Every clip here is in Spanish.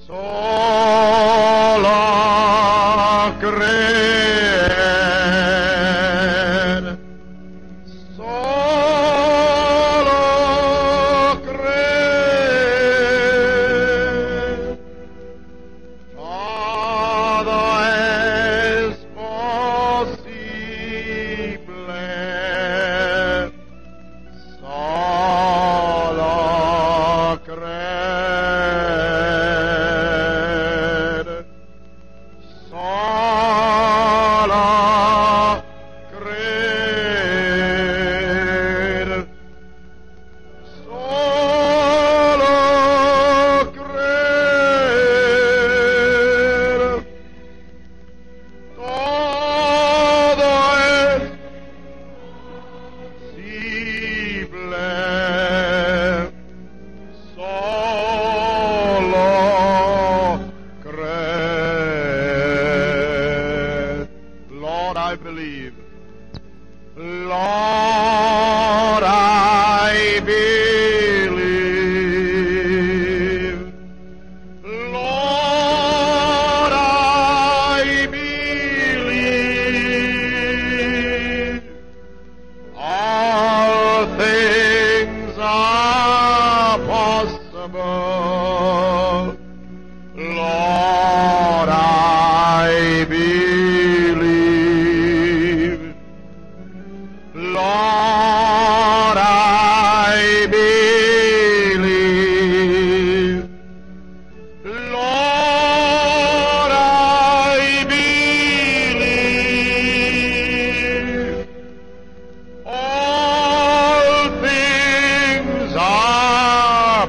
Solo creer, solo creer, todo es posible, solo creer, solo creer, solo creer, todo es posible, solo creer. Lord, I believe. Lord, I believe. Lord, I believe. All things are possible. Lord, I believe. Lord, I believe. Lord, I believe. All things are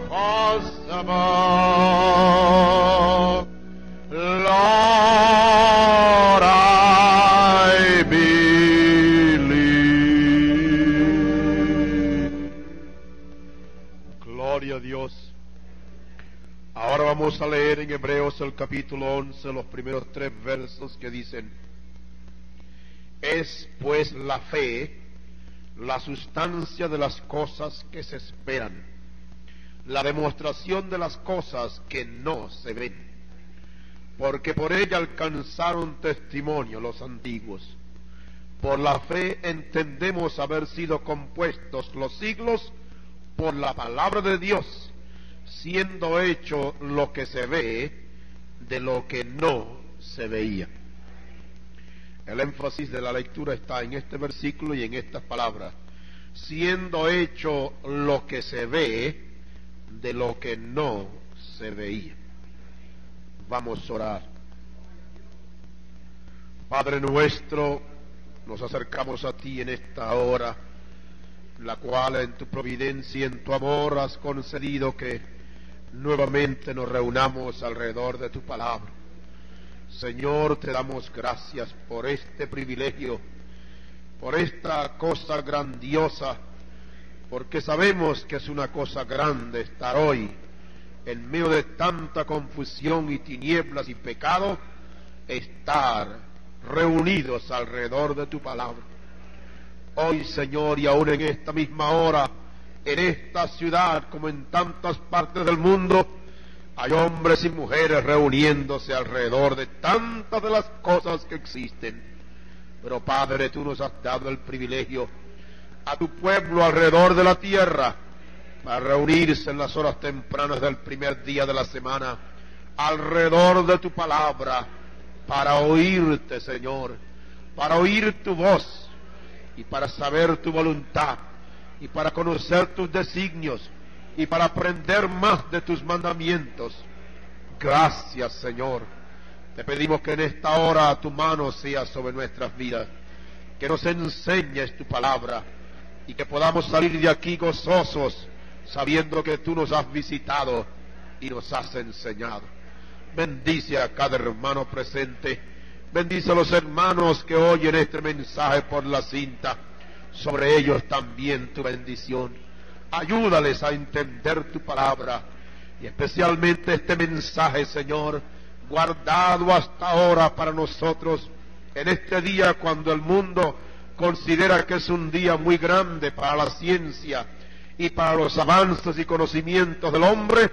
possible. Lord, I believe. Gloria a Dios. Ahora vamos a leer en Hebreos el capítulo 11, los primeros 3 versos que dicen: es pues la fe la sustancia de las cosas que se esperan, la demostración de las cosas que no se ven, porque por ella alcanzaron testimonio los antiguos. Por la fe entendemos haber sido compuestos los siglos por la palabra de Dios, siendo hecho lo que se ve de lo que no se veía. El énfasis de la lectura está en este versículo y en estas palabras: siendo hecho lo que se ve de lo que no se veía. Vamos a orar. Padre nuestro, nos acercamos a ti en esta hora, la cual en tu providencia y en tu amor has concedido que nuevamente nos reunamos alrededor de tu palabra. Señor, te damos gracias por este privilegio, por esta cosa grandiosa, porque sabemos que es una cosa grande estar hoy en medio de tanta confusión y tinieblas y pecado, estar reunidos alrededor de tu palabra. Hoy, Señor, y aún en esta misma hora, en esta ciudad como en tantas partes del mundo, hay hombres y mujeres reuniéndose alrededor de tantas de las cosas que existen. Pero Padre, tú nos has dado el privilegio a tu pueblo alrededor de la tierra para reunirse en las horas tempranas del primer día de la semana alrededor de tu palabra, para oírte, Señor, para oír tu voz y para saber tu voluntad y para conocer tus designios y para aprender más de tus mandamientos. Gracias, Señor. Te pedimos que en esta hora tu mano sea sobre nuestras vidas, que nos enseñes tu palabra y que podamos salir de aquí gozosos, sabiendo que tú nos has visitado y nos has enseñado. Bendice a cada hermano presente, bendice a los hermanos que oyen este mensaje por la cinta, sobre ellos también tu bendición. Ayúdales a entender tu palabra y especialmente este mensaje, Señor, guardado hasta ahora para nosotros en este día cuando el mundo considera que es un día muy grande para la ciencia y para los avances y conocimientos del hombre.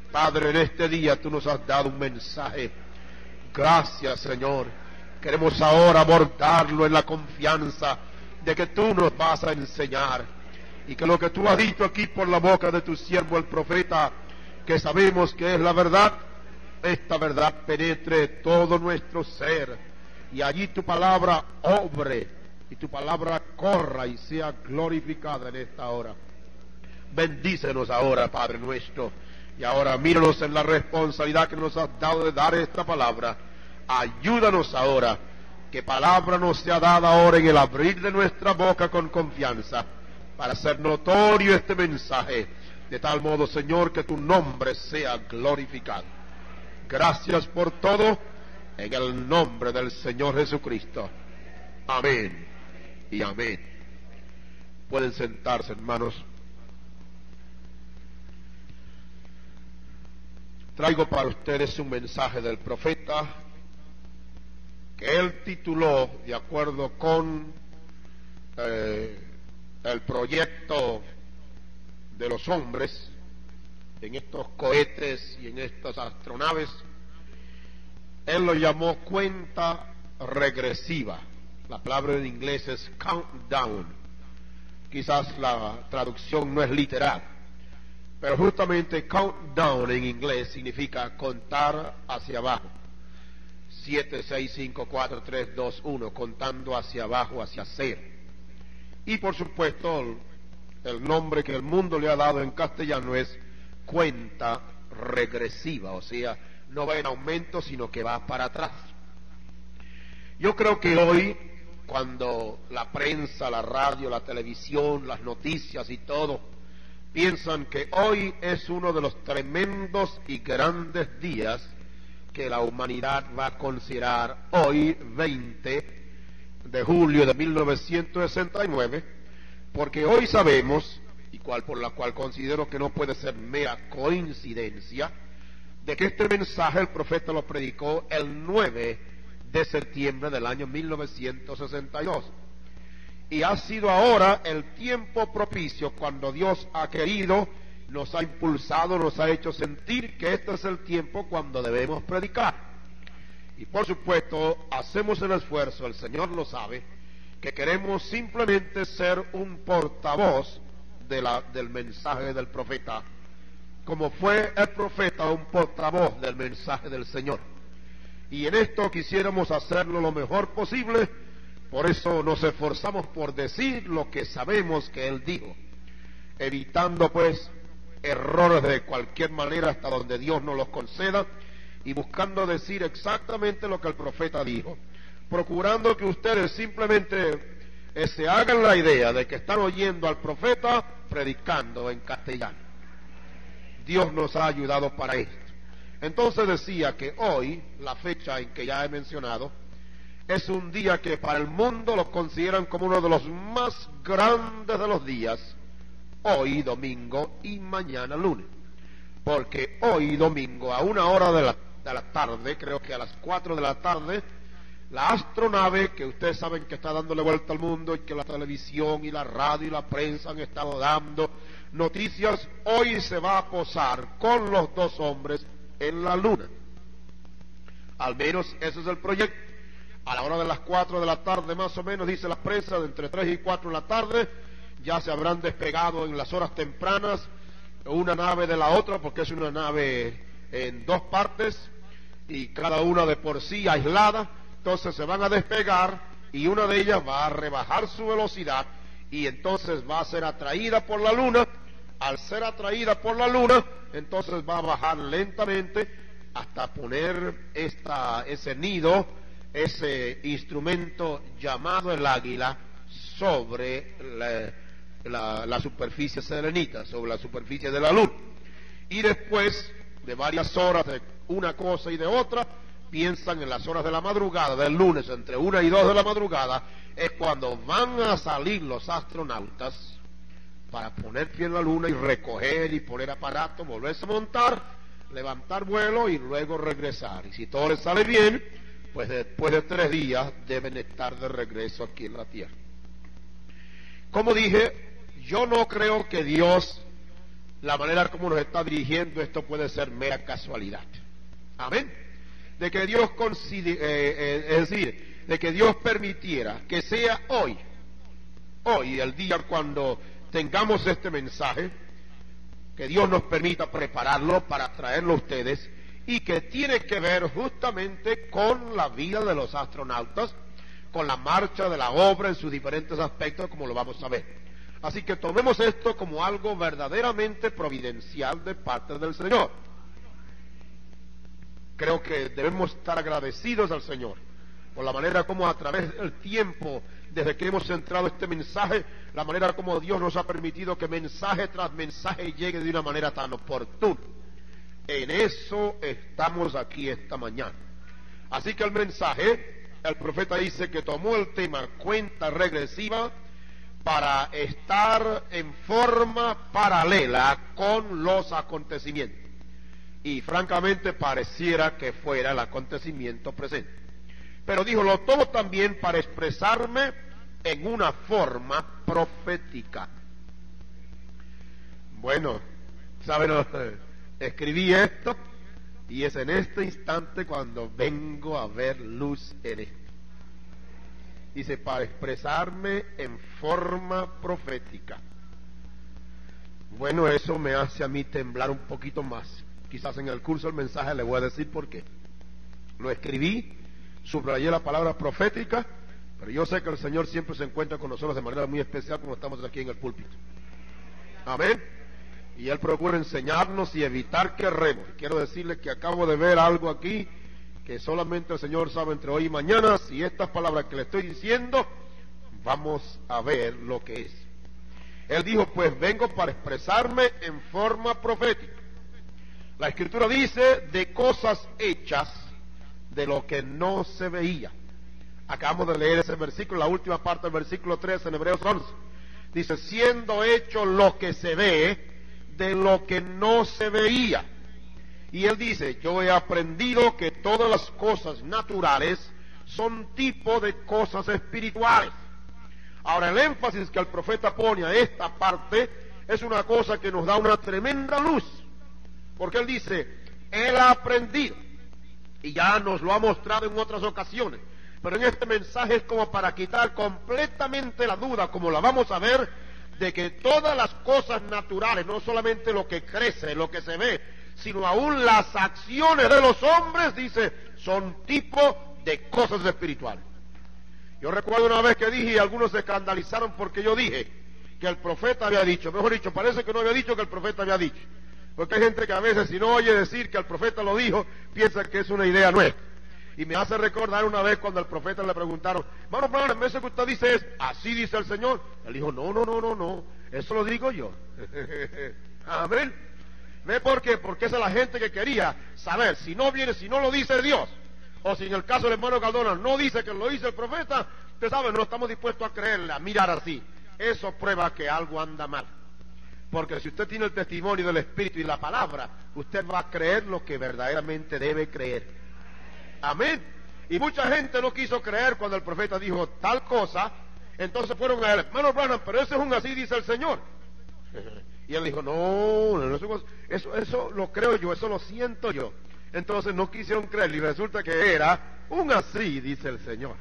Padre, en este día tú nos has dado un mensaje. Gracias, Señor. Queremos ahora abordarlo en la confianza de que tú nos vas a enseñar y que lo que tú has dicho aquí por la boca de tu siervo el profeta, que sabemos que es la verdad, esta verdad penetre todo nuestro ser y allí tu palabra obre y tu palabra corra y sea glorificada en esta hora. Bendícenos ahora, Padre nuestro, y ahora míranos en la responsabilidad que nos has dado de dar esta palabra. Ayúdanos ahora, que palabra nos sea dada ahora en el abrir de nuestra boca con confianza, para hacer notorio este mensaje, de tal modo, Señor, que tu nombre sea glorificado. Gracias por todo, en el nombre del Señor Jesucristo. Amén y amén. Pueden sentarse, hermanos. Traigo para ustedes un mensaje del profeta que él tituló, de acuerdo con el proyecto de los hombres en estos cohetes y en estas astronaves, él lo llamó cuenta regresiva. La palabra en inglés es countdown. Quizás la traducción no es literal, pero justamente countdown en inglés significa contar hacia abajo. 7, 6, 5, 4, 3, 2, 1, contando hacia abajo, hacia cero. Y por supuesto, el nombre que el mundo le ha dado en castellano es cuenta regresiva, o sea, no va en aumento, sino que va para atrás. Yo creo que hoy, cuando la prensa, la radio, la televisión, las noticias y todo, piensan que hoy es uno de los tremendos y grandes días que la humanidad va a considerar hoy, 20 de julio de 1969, porque hoy sabemos, y por la cual considero que no puede ser mera coincidencia, de que este mensaje el profeta lo predicó el 9 de septiembre del año 1962. Y ha sido ahora el tiempo propicio cuando Dios ha querido, nos ha impulsado, nos ha hecho sentir que este es el tiempo cuando debemos predicar. Y por supuesto, hacemos el esfuerzo, el Señor lo sabe, que queremos simplemente ser un portavoz del mensaje del profeta, como fue el profeta un portavoz del mensaje del Señor. Y en esto quisiéramos hacerlo lo mejor posible. Por eso nos esforzamos por decir lo que sabemos que Él dijo, evitando pues errores de cualquier manera hasta donde Dios nos los conceda, y buscando decir exactamente lo que el profeta dijo, procurando que ustedes simplemente se hagan la idea de que están oyendo al profeta predicando en castellano. Dios nos ha ayudado para esto. Entonces decía que hoy, la fecha en que ya he mencionado, es un día que para el mundo lo consideran como uno de los más grandes de los días, hoy domingo y mañana lunes. Porque hoy domingo a 1 de la tarde, creo que a las 4 de la tarde, la astronave que ustedes saben que está dándole vuelta al mundo y que la televisión y la radio y la prensa han estado dando noticias, hoy se va a posar con los dos hombres en la luna. Al menos ese es el proyecto. A la hora de las 4 de la tarde más o menos, dice la prensa, de entre 3 y 4 de la tarde, ya se habrán despegado en las horas tempranas una nave de la otra, porque es una nave en dos partes y cada una de por sí aislada. Entonces se van a despegar y una de ellas va a rebajar su velocidad y entonces va a ser atraída por la luna. Al ser atraída por la luna, entonces va a bajar lentamente hasta poner ese nido, ese instrumento llamado el águila, sobre la superficie selenita, sobre la superficie de la luna. Y después de varias horas de una cosa y de otra, piensan en las horas de la madrugada del lunes, entre 1 y 2 de la madrugada, es cuando van a salir los astronautas para poner pie en la luna y recoger y poner aparato, volverse a montar, levantar vuelo y luego regresar. Y si todo les sale bien, pues después de 3 días deben estar de regreso aquí en la Tierra. Como dije, yo no creo que Dios la manera como nos está dirigiendo, esto puede ser mera casualidad. Amén. De que Dios es decir, de que Dios permitiera que sea hoy el día cuando tengamos este mensaje, que Dios nos permita prepararlo para traerlo a ustedes, y que tiene que ver justamente con la vida de los astronautas, con la marcha de la obra en sus diferentes aspectos, como lo vamos a ver. Así que tomemos esto como algo verdaderamente providencial de parte del Señor. Creo que debemos estar agradecidos al Señor por la manera como a través del tiempo, desde que hemos centrado este mensaje, la manera como Dios nos ha permitido que mensaje tras mensaje llegue de una manera tan oportuna. En eso estamos aquí esta mañana. Así que el mensaje, el profeta dice que tomó el tema cuenta regresiva para estar en forma paralela con los acontecimientos. Y francamente pareciera que fuera el acontecimiento presente. Pero dijo, lo tomo también para expresarme en una forma profética. Bueno, ¿saben? Escribí esto y es en este instante cuando vengo a ver luz en esto. Dice, para expresarme en forma profética. Bueno, eso me hace a mí temblar un poquito más. Quizás en el curso del mensaje le voy a decir por qué. Lo escribí, subrayé la palabra profética, pero yo sé que el Señor siempre se encuentra con nosotros de manera muy especial como estamos aquí en el púlpito. Amén. Y Él procura enseñarnos y evitar que erremos. Quiero decirles que acabo de ver algo aquí que solamente el Señor sabe entre hoy y mañana, si estas palabras que le estoy diciendo, vamos a ver lo que es. Él dijo, pues vengo para expresarme en forma profética. La Escritura dice, de cosas hechas, de lo que no se veía. Acabamos de leer ese versículo, la última parte del versículo 3 en Hebreos 11. Dice, siendo hecho lo que se ve, de lo que no se veía. Y él dice, yo he aprendido que todas las cosas naturales son tipo de cosas espirituales. Ahora el énfasis que el profeta pone a esta parte es una cosa que nos da una tremenda luz. Porque él dice, él ha aprendido. Y ya nos lo ha mostrado en otras ocasiones. Pero en este mensaje es como para quitar completamente la duda, como la vamos a ver, de que todas las cosas naturales, no solamente lo que crece, lo que se ve, sino aún las acciones de los hombres, dice, son tipo de cosas espirituales. Yo recuerdo una vez que dije, y algunos se escandalizaron porque yo dije que el profeta había dicho, mejor dicho, parece que no había dicho que el profeta había dicho, porque hay gente que a veces si no oye decir que el profeta lo dijo, piensa que es una idea nuestra. Y me hace recordar una vez cuando al profeta le preguntaron, hermano Branham, eso que usted dice es, así dice el Señor. Él dijo, no, eso lo digo yo. Amén. ¿Ve por qué? Porque esa es la gente que quería saber, si no lo dice Dios, o si en el caso del hermano Cardona no dice que lo dice el profeta, usted sabe, no estamos dispuestos a creerle, a mirar así. Eso prueba que algo anda mal. Porque si usted tiene el testimonio del Espíritu y la palabra, usted va a creer lo que verdaderamente debe creer. Amén. Y mucha gente no quiso creer cuando el profeta dijo tal cosa, entonces fueron a él, hermano Branham, pero ese es un así dice el Señor. Y él dijo, no, eso lo creo yo, eso lo siento yo. Entonces no quisieron creer y resulta que era un así dice el Señor.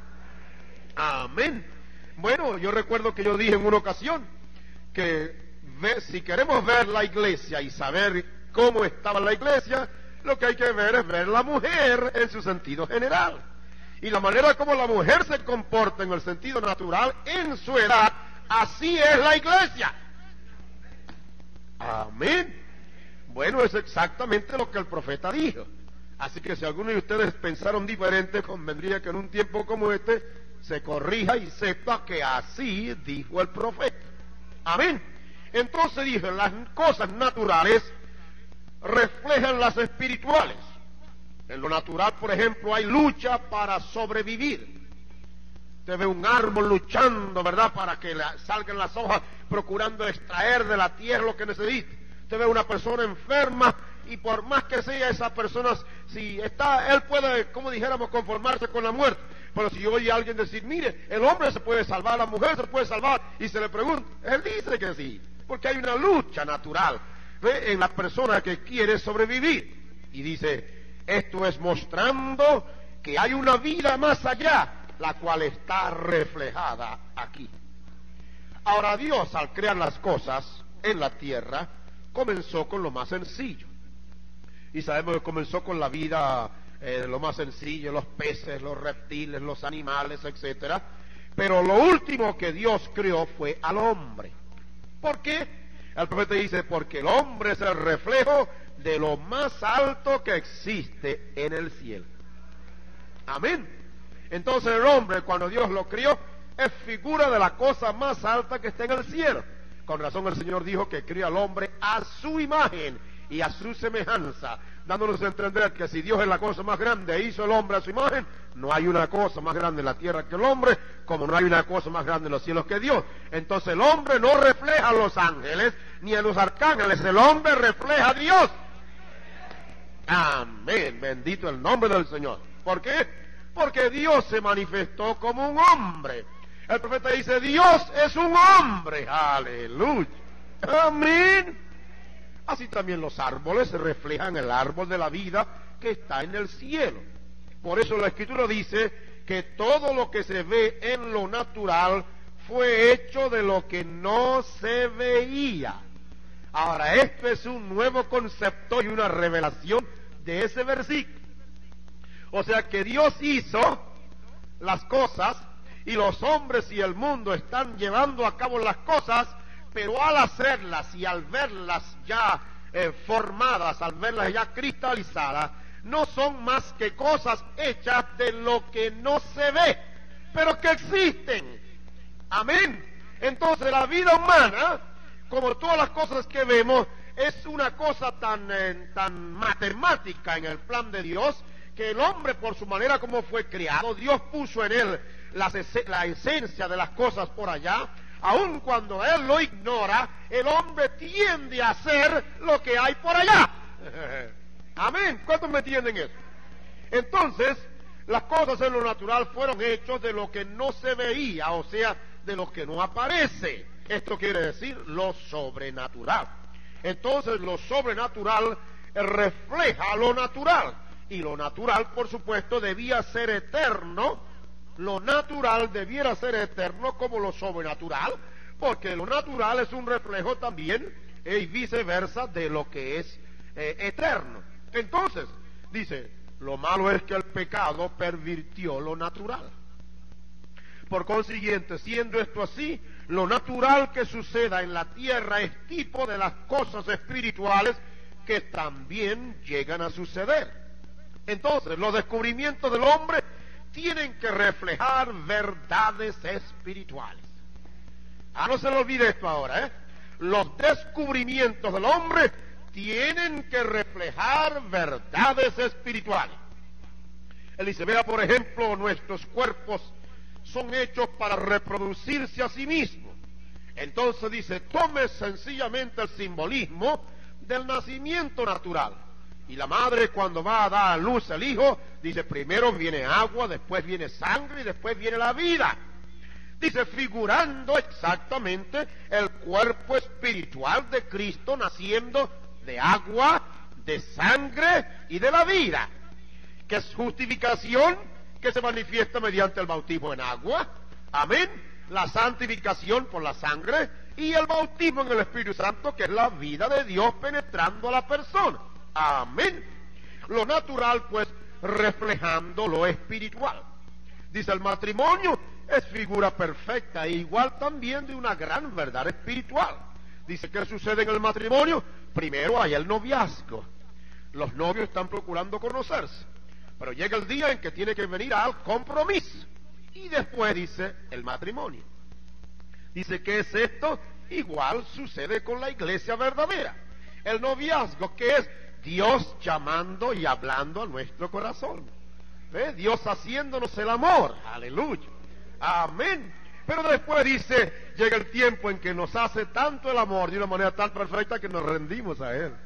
Amén. Bueno, yo recuerdo que yo dije en una ocasión que si queremos ver la iglesia y saber cómo estaba la iglesia, lo que hay que ver es ver la mujer en su sentido general. Y la manera como la mujer se comporta en el sentido natural, en su edad, así es la iglesia. Amén. Bueno, es exactamente lo que el profeta dijo. Así que si algunos de ustedes pensaron diferente, convendría que en un tiempo como este se corrija y sepa que así dijo el profeta. Amén. Entonces dijo, las cosas naturales reflejan las espirituales. En lo natural, por ejemplo, hay lucha para sobrevivir. Usted ve un árbol luchando, ¿verdad?, para que salgan las hojas, procurando extraer de la tierra lo que necesita. Usted ve una persona enferma y por más que sea esa persona, si está, él puede, como dijéramos, conformarse con la muerte. Pero si oye a alguien decir, mire, el hombre se puede salvar, la mujer se puede salvar, y se le pregunta, él dice que sí, porque hay una lucha natural. ¿ve?, en la persona que quiere sobrevivir. Y dice, esto es mostrando que hay una vida más allá, la cual está reflejada aquí. Ahora, Dios, al crear las cosas en la tierra, comenzó con lo más sencillo. Y sabemos que comenzó con la vida, lo más sencillo, los peces, los reptiles, los animales, etcétera. Pero lo último que Dios creó fue al hombre. ¿Por qué? El profeta dice, porque el hombre es el reflejo de lo más alto que existe en el cielo. Amén. Entonces el hombre, cuando Dios lo crió, es figura de la cosa más alta que está en el cielo. Con razón el Señor dijo que crió al hombre a su imagen y a su semejanza, dándonos a entender que si Dios es la cosa más grande e hizo el hombre a su imagen, no hay una cosa más grande en la tierra que el hombre, como no hay una cosa más grande en los cielos que Dios. Entonces el hombre no refleja a los ángeles ni a los arcángeles, el hombre refleja a Dios. Amén, bendito el nombre del Señor. ¿Por qué? Porque Dios se manifestó como un hombre. El profeta dice, Dios es un hombre. Aleluya. Amén. Así también los árboles reflejan el árbol de la vida que está en el cielo. Por eso la Escritura dice que todo lo que se ve en lo natural fue hecho de lo que no se veía. Ahora, esto es un nuevo concepto y una revelación de ese versículo. O sea que Dios hizo las cosas y los hombres y el mundo están llevando a cabo las cosas, pero al hacerlas y al verlas ya formadas, al verlas ya cristalizadas, no son más que cosas hechas de lo que no se ve, pero que existen. Amén. Entonces la vida humana, como todas las cosas que vemos, es una cosa tan matemática en el plan de Dios, que el hombre, por su manera como fue creado, Dios puso en él la esencia de las cosas por allá. Aun cuando él lo ignora, el hombre tiende a hacer lo que hay por allá. Amén. ¿Cuántos me entienden eso? Entonces, las cosas en lo natural fueron hechas de lo que no se veía, o sea, de lo que no aparece. Esto quiere decir lo sobrenatural. Entonces, lo sobrenatural refleja lo natural. Y lo natural, por supuesto, debía ser eterno. Lo natural debiera ser eterno como lo sobrenatural, porque lo natural es un reflejo también y viceversa de lo que es eterno. Entonces, dice, lo malo es que el pecado pervirtió lo natural. Por consiguiente, siendo esto así, lo natural que suceda en la tierra es tipo de las cosas espirituales que también llegan a suceder. Entonces, los descubrimientos del hombre tienen que reflejar verdades espirituales. No se le olvide esto ahora, ¿eh? Los descubrimientos del hombre tienen que reflejar verdades espirituales. Él dice, vea por ejemplo, nuestros cuerpos son hechos para reproducirse a sí mismos. Entonces dice, tome sencillamente el simbolismo del nacimiento natural. Y la madre, cuando va a dar a luz al hijo, dice, primero viene agua, después viene sangre y después viene la vida. Dice, figurando exactamente el cuerpo espiritual de Cristo naciendo de agua, de sangre y de la vida, que es justificación que se manifiesta mediante el bautismo en agua, amén, la santificación por la sangre y el bautismo en el Espíritu Santo, que es la vida de Dios penetrando a la persona. Amén. Lo natural, pues, reflejando lo espiritual. Dice, el matrimonio es figura perfecta e igual también de una gran verdad espiritual. Dice, ¿qué sucede en el matrimonio? Primero hay el noviazgo. Los novios están procurando conocerse, pero llega el día en que tiene que venir al compromiso. Y después dice, el matrimonio. Dice, ¿qué es esto? Igual sucede con la iglesia verdadera. El noviazgo, que es Dios llamando y hablando a nuestro corazón. ¿Ve? Dios haciéndonos el amor. Aleluya. Amén. Pero después dice, llega el tiempo en que nos hace tanto el amor de una manera tan perfecta que nos rendimos a Él.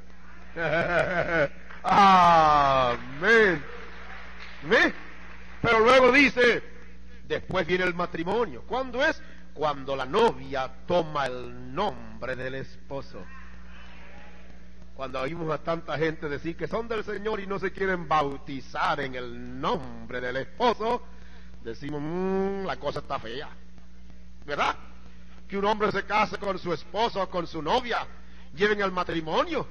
Amén. ¿Ve? Pero luego dice, después viene el matrimonio. ¿Cuándo es? Cuando la novia toma el nombre del esposo. Cuando oímos a tanta gente decir que son del Señor y no se quieren bautizar en el nombre del esposo, decimos, la cosa está fea, ¿verdad? Que un hombre se case con su esposa o con su novia, lleven el matrimonio,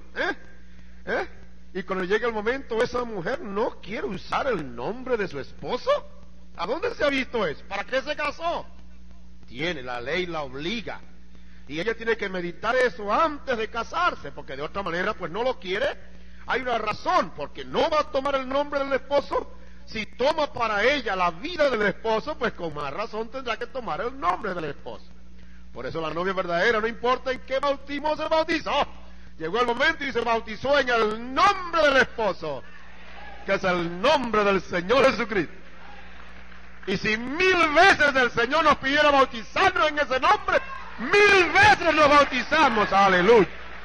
y cuando llegue el momento esa mujer no quiere usar el nombre de su esposo. ¿A dónde se ha visto eso? ¿Para qué se casó? La ley la obliga, y ella tiene que meditar eso antes de casarse, porque de otra manera pues no lo quiere. Hay una razón, porque no va a tomar el nombre del esposo. Si toma para ella la vida del esposo, pues con más razón tendrá que tomar el nombre del esposo. Por eso la novia verdadera, no importa en qué bautismo se bautizó, llegó el momento y se bautizó en el nombre del esposo, que es el nombre del Señor Jesucristo. Y si 1000 veces el Señor nos pidiera bautizarnos en ese nombre, 1000 veces nos bautizamos, aleluya.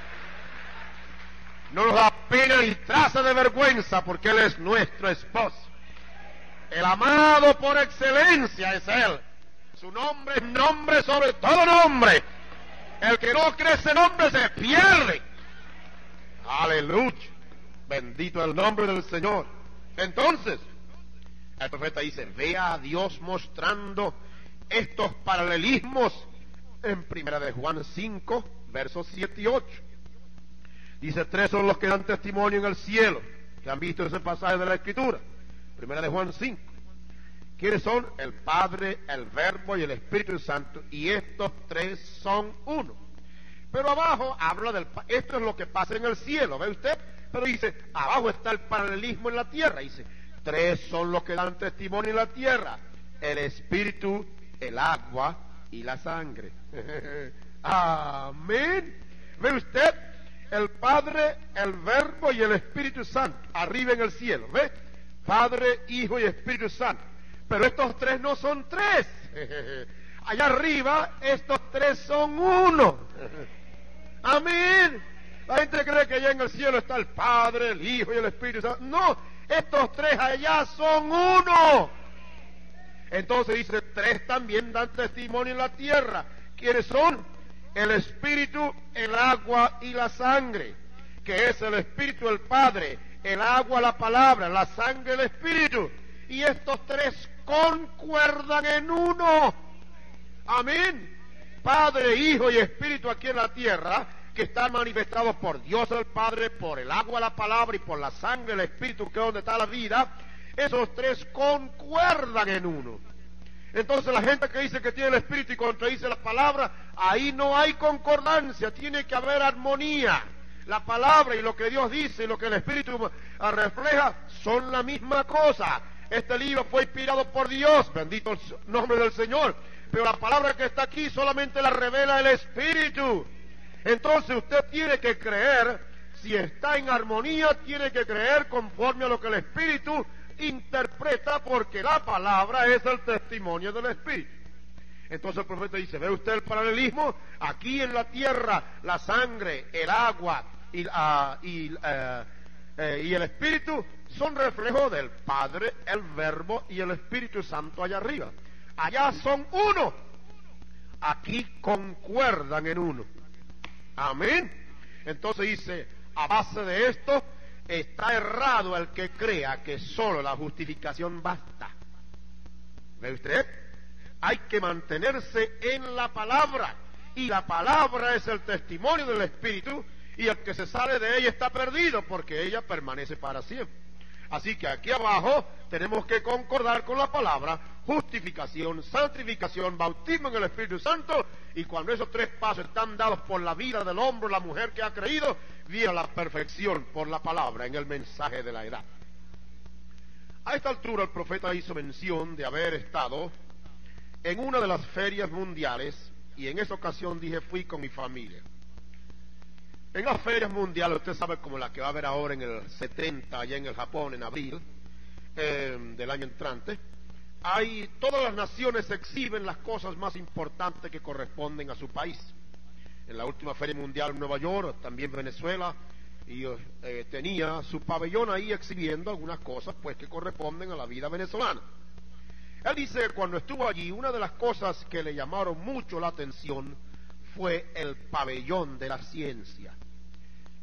No nos da pena ni traza de vergüenza, porque Él es nuestro esposo. El amado por excelencia es Él. Su nombre es nombre sobre todo nombre. El que no cree ese nombre se pierde. Aleluya. Bendito el nombre del Señor. Entonces, el profeta dice, vea a Dios mostrando estos paralelismos en 1 de Juan 5, versos 7 y 8. Dice, 3 son los que dan testimonio en el cielo, que han visto ese pasaje de la Escritura. 1 de Juan 5. ¿Quiénes son? El Padre, el Verbo y el Espíritu Santo, y estos 3 son uno. Pero abajo habla esto es lo que pasa en el cielo, ¿ve usted? Pero dice, abajo está el paralelismo en la tierra. Dice, 3 son los que dan testimonio en la tierra: el Espíritu, el agua y la sangre. Amén. ¿Ve usted? El Padre, el Verbo y el Espíritu Santo, arriba en el cielo, ¿ve? Padre, Hijo y Espíritu Santo. Pero estos 3 no son 3. Allá arriba, estos 3 son uno. Amén. La gente cree que allá en el cielo está el Padre, el Hijo y el Espíritu Santo. No, estos 3 allá son uno. Entonces dice, 3 también dan testimonio en la tierra. ¿Quiénes son? El Espíritu, el agua y la sangre. Que es el Espíritu, el Padre, el agua, la palabra, la sangre, el Espíritu. Y estos 3 concuerdan en uno. Amén. Padre, Hijo y Espíritu aquí en la tierra, que están manifestados por Dios el Padre, por el agua, la palabra y por la sangre, el Espíritu, que es donde está la vida. Esos 3 concuerdan en uno. Entonces la gente que dice que tiene el Espíritu y contradice la palabra, ahí no hay concordancia, tiene que haber armonía. La palabra y lo que Dios dice y lo que el Espíritu refleja son la misma cosa. Este libro fue inspirado por Dios, bendito el nombre del Señor, pero la palabra que está aquí solamente la revela el Espíritu. Entonces usted tiene que creer, si está en armonía, tiene que creer conforme a lo que el Espíritu interpreta, porque la palabra es el testimonio del Espíritu. Entonces el profeta dice, ¿ve usted el paralelismo? Aquí en la tierra, la sangre, el agua y el Espíritu son reflejo del Padre, el Verbo y el Espíritu Santo allá arriba. Allá son uno. Aquí concuerdan en uno. Amén. Entonces dice, a base de esto, está errado el que crea que solo la justificación basta. ¿Ve usted? Hay que mantenerse en la palabra, y la palabra es el testimonio del Espíritu, y el que se sale de ella está perdido, porque ella permanece para siempre. Así que aquí abajo tenemos que concordar con la palabra: justificación, santificación, bautismo en el Espíritu Santo. Y cuando esos 3 pasos están dados por la vida del hombre, la mujer que ha creído, viene la perfección por la palabra en el mensaje de la edad. A esta altura el profeta hizo mención de haber estado en una de las ferias mundiales, y en esa ocasión dije, fui con mi familia. En las ferias mundiales, usted sabe, como la que va a haber ahora en el 70, allá en el Japón, en abril del año entrante, todas las naciones exhiben las cosas más importantes que corresponden a su país. En la última feria mundial en Nueva York, también Venezuela, y tenía su pabellón ahí exhibiendo algunas cosas pues que corresponden a la vida venezolana. Él dice que cuando estuvo allí, una de las cosas que le llamaron mucho la atención fue el pabellón de la ciencia.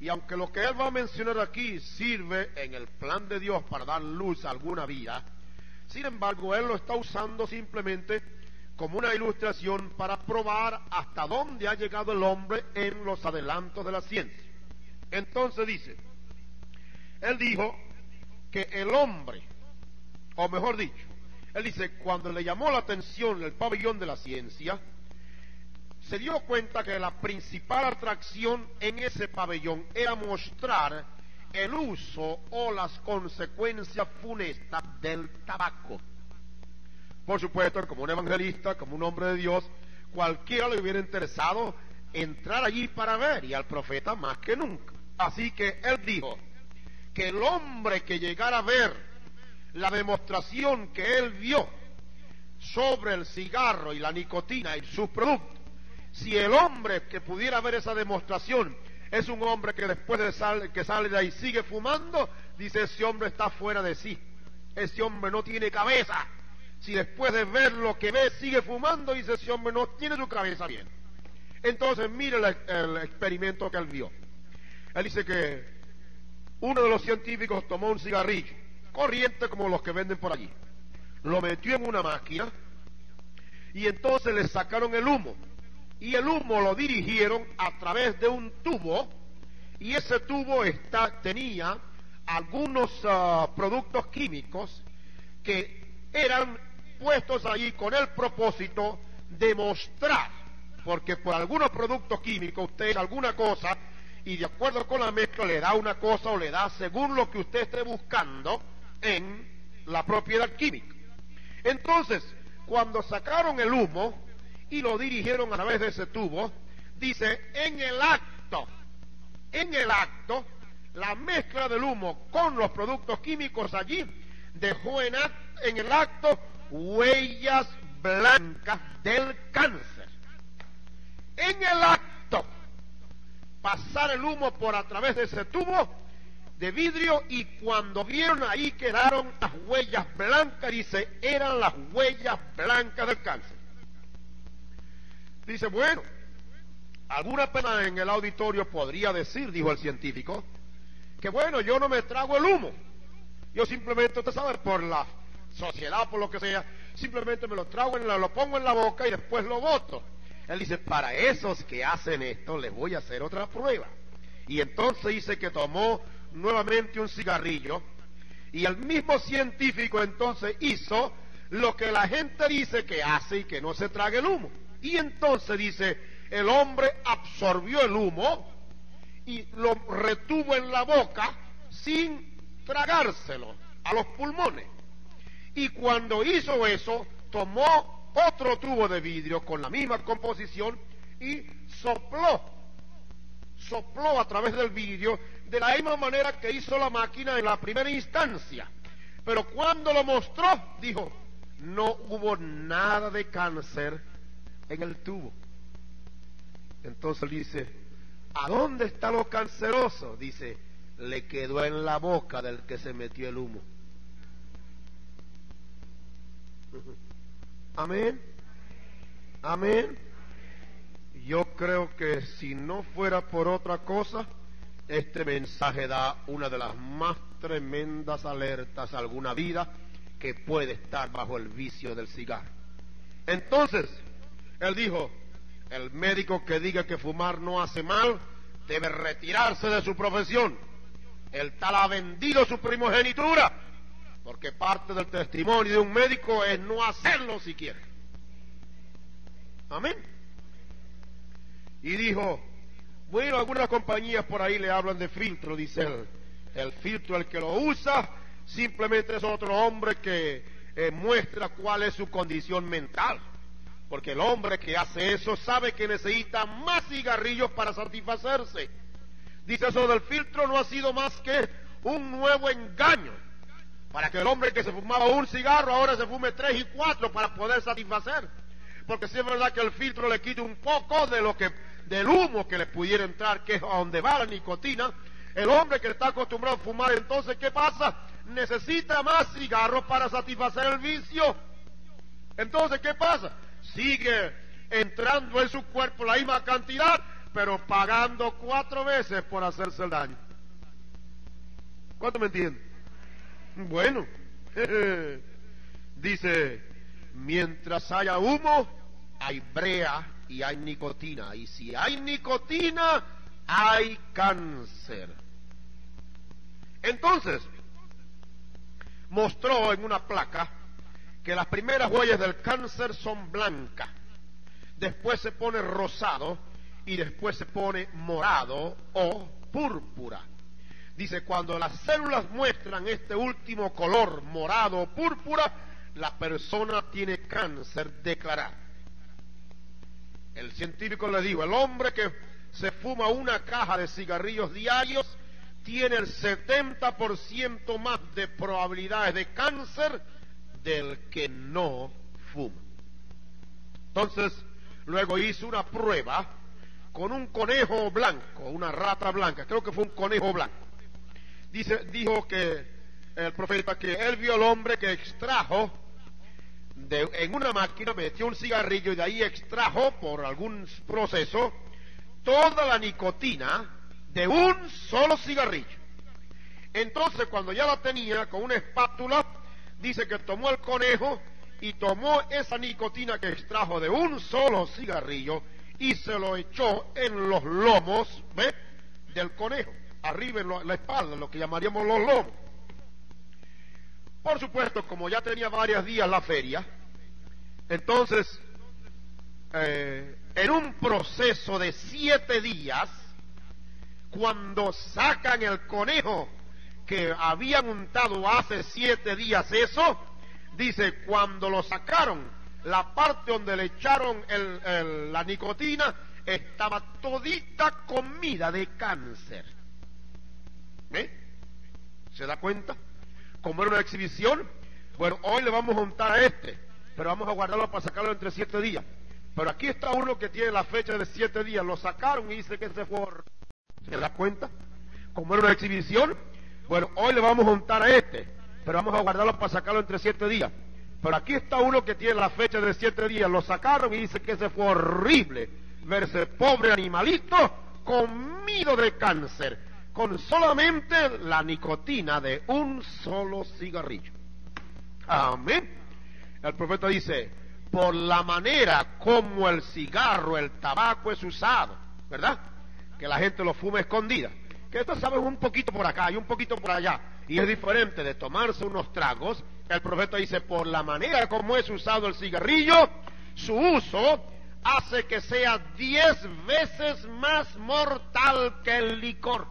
Y aunque lo que él va a mencionar aquí sirve en el plan de Dios para dar luz a alguna vida, sin embargo, él lo está usando simplemente como una ilustración para probar hasta dónde ha llegado el hombre en los adelantos de la ciencia. Entonces dice, él dijo que el hombre, o mejor dicho, él dice, cuando le llamó la atención el pabellón de la ciencia, se dio cuenta que la principal atracción en ese pabellón era mostrar el uso o las consecuencias funestas del tabaco. Por supuesto, como un evangelista, como un hombre de Dios, cualquiera le hubiera interesado entrar allí para ver, y al profeta más que nunca. Así que él dijo que el hombre que llegara a ver la demostración que él vio sobre el cigarro y la nicotina y sus productos, si el hombre que pudiera ver esa demostración es un hombre que después de que sale de ahí sigue fumando, dice, ese hombre está fuera de sí, ese hombre no tiene cabeza. Si después de ver lo que ve sigue fumando, dice, ese hombre no tiene su cabeza bien. Entonces mire el experimento que él vio. Él dice que uno de los científicos tomó un cigarrillo corriente como los que venden por allí, lo metió en una máquina y entonces le sacaron el humo, y el humo lo dirigieron a través de un tubo, y ese tubo tenía algunos productos químicos que eran puestos allí con el propósito de mostrar, porque por algunos productos químicos usted echa alguna cosa y de acuerdo con la mezcla le da una cosa o le da según lo que usted esté buscando en la propiedad química. Entonces, cuando sacaron el humo y lo dirigieron a través de ese tubo, dice, en el acto, la mezcla del humo con los productos químicos allí dejó en el acto huellas blancas del cáncer. En el acto, pasar el humo por a través de ese tubo de vidrio, y cuando vieron ahí quedaron las huellas blancas, dice, eran las huellas blancas del cáncer. Dice, bueno, alguna persona en el auditorio podría decir, dijo el científico, que bueno, yo no me trago el humo, yo simplemente, usted sabe, por la sociedad, por lo que sea, simplemente me lo trago, lo pongo en la boca y después lo boto. Él dice, para esos que hacen esto les voy a hacer otra prueba. Y entonces dice que tomó nuevamente un cigarrillo, y el mismo científico entonces hizo lo que la gente dice que hace y que no se trague el humo. Y entonces dice, el hombre absorbió el humo y lo retuvo en la boca sin tragárselo a los pulmones. Y cuando hizo eso, tomó otro tubo de vidrio con la misma composición y sopló a través del vidrio de la misma manera que hizo la máquina en la primera instancia. Pero cuando lo mostró, dijo, no hubo nada de cáncer en el tubo. Entonces dice, ¿a dónde está lo canceroso? Dice, le quedó en la boca del que se metió el humo. Amén. Amén. Yo creo que si no fuera por otra cosa, este mensaje da una de las más tremendas alertas a alguna vida que puede estar bajo el vicio del cigarro. Entonces, él dijo, el médico que diga que fumar no hace mal, debe retirarse de su profesión. El tal ha vendido su primogenitura, porque parte del testimonio de un médico es no hacerlo si quiere. Amén. Y dijo, bueno, algunas compañías por ahí le hablan de filtro, dice él. El filtro, el que lo usa, simplemente es otro hombre que muestra cuál es su condición mental. Porque el hombre que hace eso sabe que necesita más cigarrillos para satisfacerse. Dice, eso del filtro no ha sido más que un nuevo engaño, para que el hombre que se fumaba un cigarro ahora se fume 3 y 4 para poder satisfacer. Porque si es verdad que el filtro le quita un poco del humo que le pudiera entrar, que es a donde va la nicotina. El hombre que está acostumbrado a fumar, entonces, ¿qué pasa? Necesita más cigarros para satisfacer el vicio. Entonces, ¿qué pasa? Sigue entrando en su cuerpo la misma cantidad, pero pagando 4 veces por hacerse el daño. ¿Cuánto me entienden? Bueno, dice, mientras haya humo, hay brea y hay nicotina. Y si hay nicotina, hay cáncer. Entonces, mostró en una placa que las primeras huellas del cáncer son blancas, después se pone rosado y después se pone morado o púrpura. Dice, cuando las células muestran este último color, morado o púrpura, la persona tiene cáncer declarado. El científico le dijo, el hombre que se fuma una caja de cigarrillos diarios tiene el 70% más de probabilidades de cáncer del que no fuma. Entonces, luego hizo una prueba con un conejo blanco, una rata blanca, creo que fue un conejo blanco. Dijo que el profeta que él vio al hombre que extrajo en una máquina, metió un cigarrillo y de ahí extrajo por algún proceso toda la nicotina de un solo cigarrillo. Entonces, cuando ya la tenía con una espátula, dice que tomó el conejo y tomó esa nicotina que extrajo de un solo cigarrillo y se lo echó en los lomos, ¿ves?, del conejo, arriba en la espalda, lo que llamaríamos los lomos. Por supuesto, como ya tenía varios días la feria, entonces, en un proceso de 7 días, cuando sacan el conejo que habían untado hace 7 días eso, dice, cuando lo sacaron, la parte donde le echaron la nicotina estaba todita comida de cáncer. ¿Se da cuenta? Como era una exhibición, bueno, hoy le vamos a untar a este, pero vamos a guardarlo para sacarlo entre 7 días. Pero aquí está uno que tiene la fecha de 7 días, lo sacaron y dice que se fue. ¿Se da cuenta? Como era una exhibición, bueno, hoy le vamos a untar a este, pero vamos a guardarlo para sacarlo entre 7 días. Pero aquí está uno que tiene la fecha de 7 días, lo sacaron y dice que se fue horrible verse pobre animalito comido de cáncer, con solamente la nicotina de un solo cigarrillo. Amén. El profeta dice, por la manera como el cigarro, el tabaco es usado, ¿verdad?, que la gente lo fuma escondida, que esto sabe un poquito por acá y un poquito por allá, y es diferente de tomarse unos tragos. El profeta dice, por la manera como es usado el cigarrillo, su uso hace que sea 10 veces más mortal que el licor.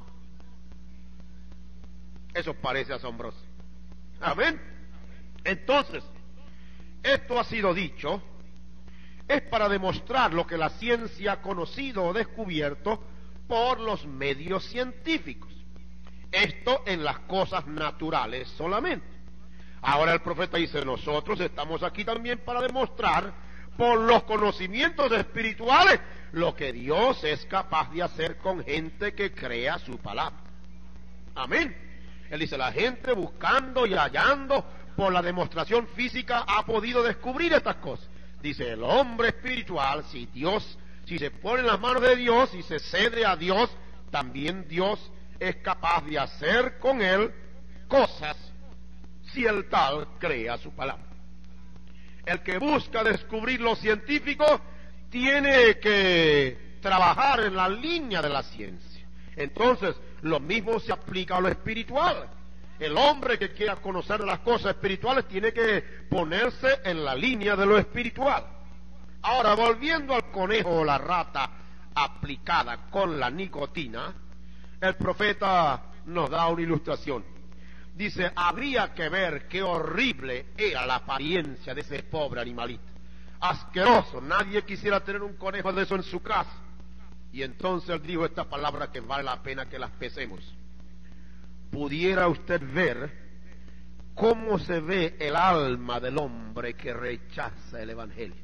Eso parece asombroso. Amén. Entonces, esto ha sido dicho, es para demostrar lo que la ciencia ha conocido o descubierto por los medios científicos. Esto en las cosas naturales solamente. Ahora el profeta dice, nosotros estamos aquí también para demostrar por los conocimientos espirituales lo que Dios es capaz de hacer con gente que crea su palabra. Amén. Él dice, la gente buscando y hallando por la demostración física ha podido descubrir estas cosas. Dice, el hombre espiritual, si se pone en las manos de Dios y se cede a Dios, también Dios es capaz de hacer con él cosas si el tal crea su palabra. El que busca descubrir lo científico tiene que trabajar en la línea de la ciencia. Entonces, lo mismo se aplica a lo espiritual. El hombre que quiera conocer las cosas espirituales tiene que ponerse en la línea de lo espiritual. Ahora, volviendo al conejo o la rata aplicada con la nicotina, el profeta nos da una ilustración. Dice, habría que ver qué horrible era la apariencia de ese pobre animalito. Asqueroso, nadie quisiera tener un conejo de eso en su casa. Y entonces él dijo esta palabra que vale la pena que las pesemos. Pudiera usted ver cómo se ve el alma del hombre que rechaza el evangelio.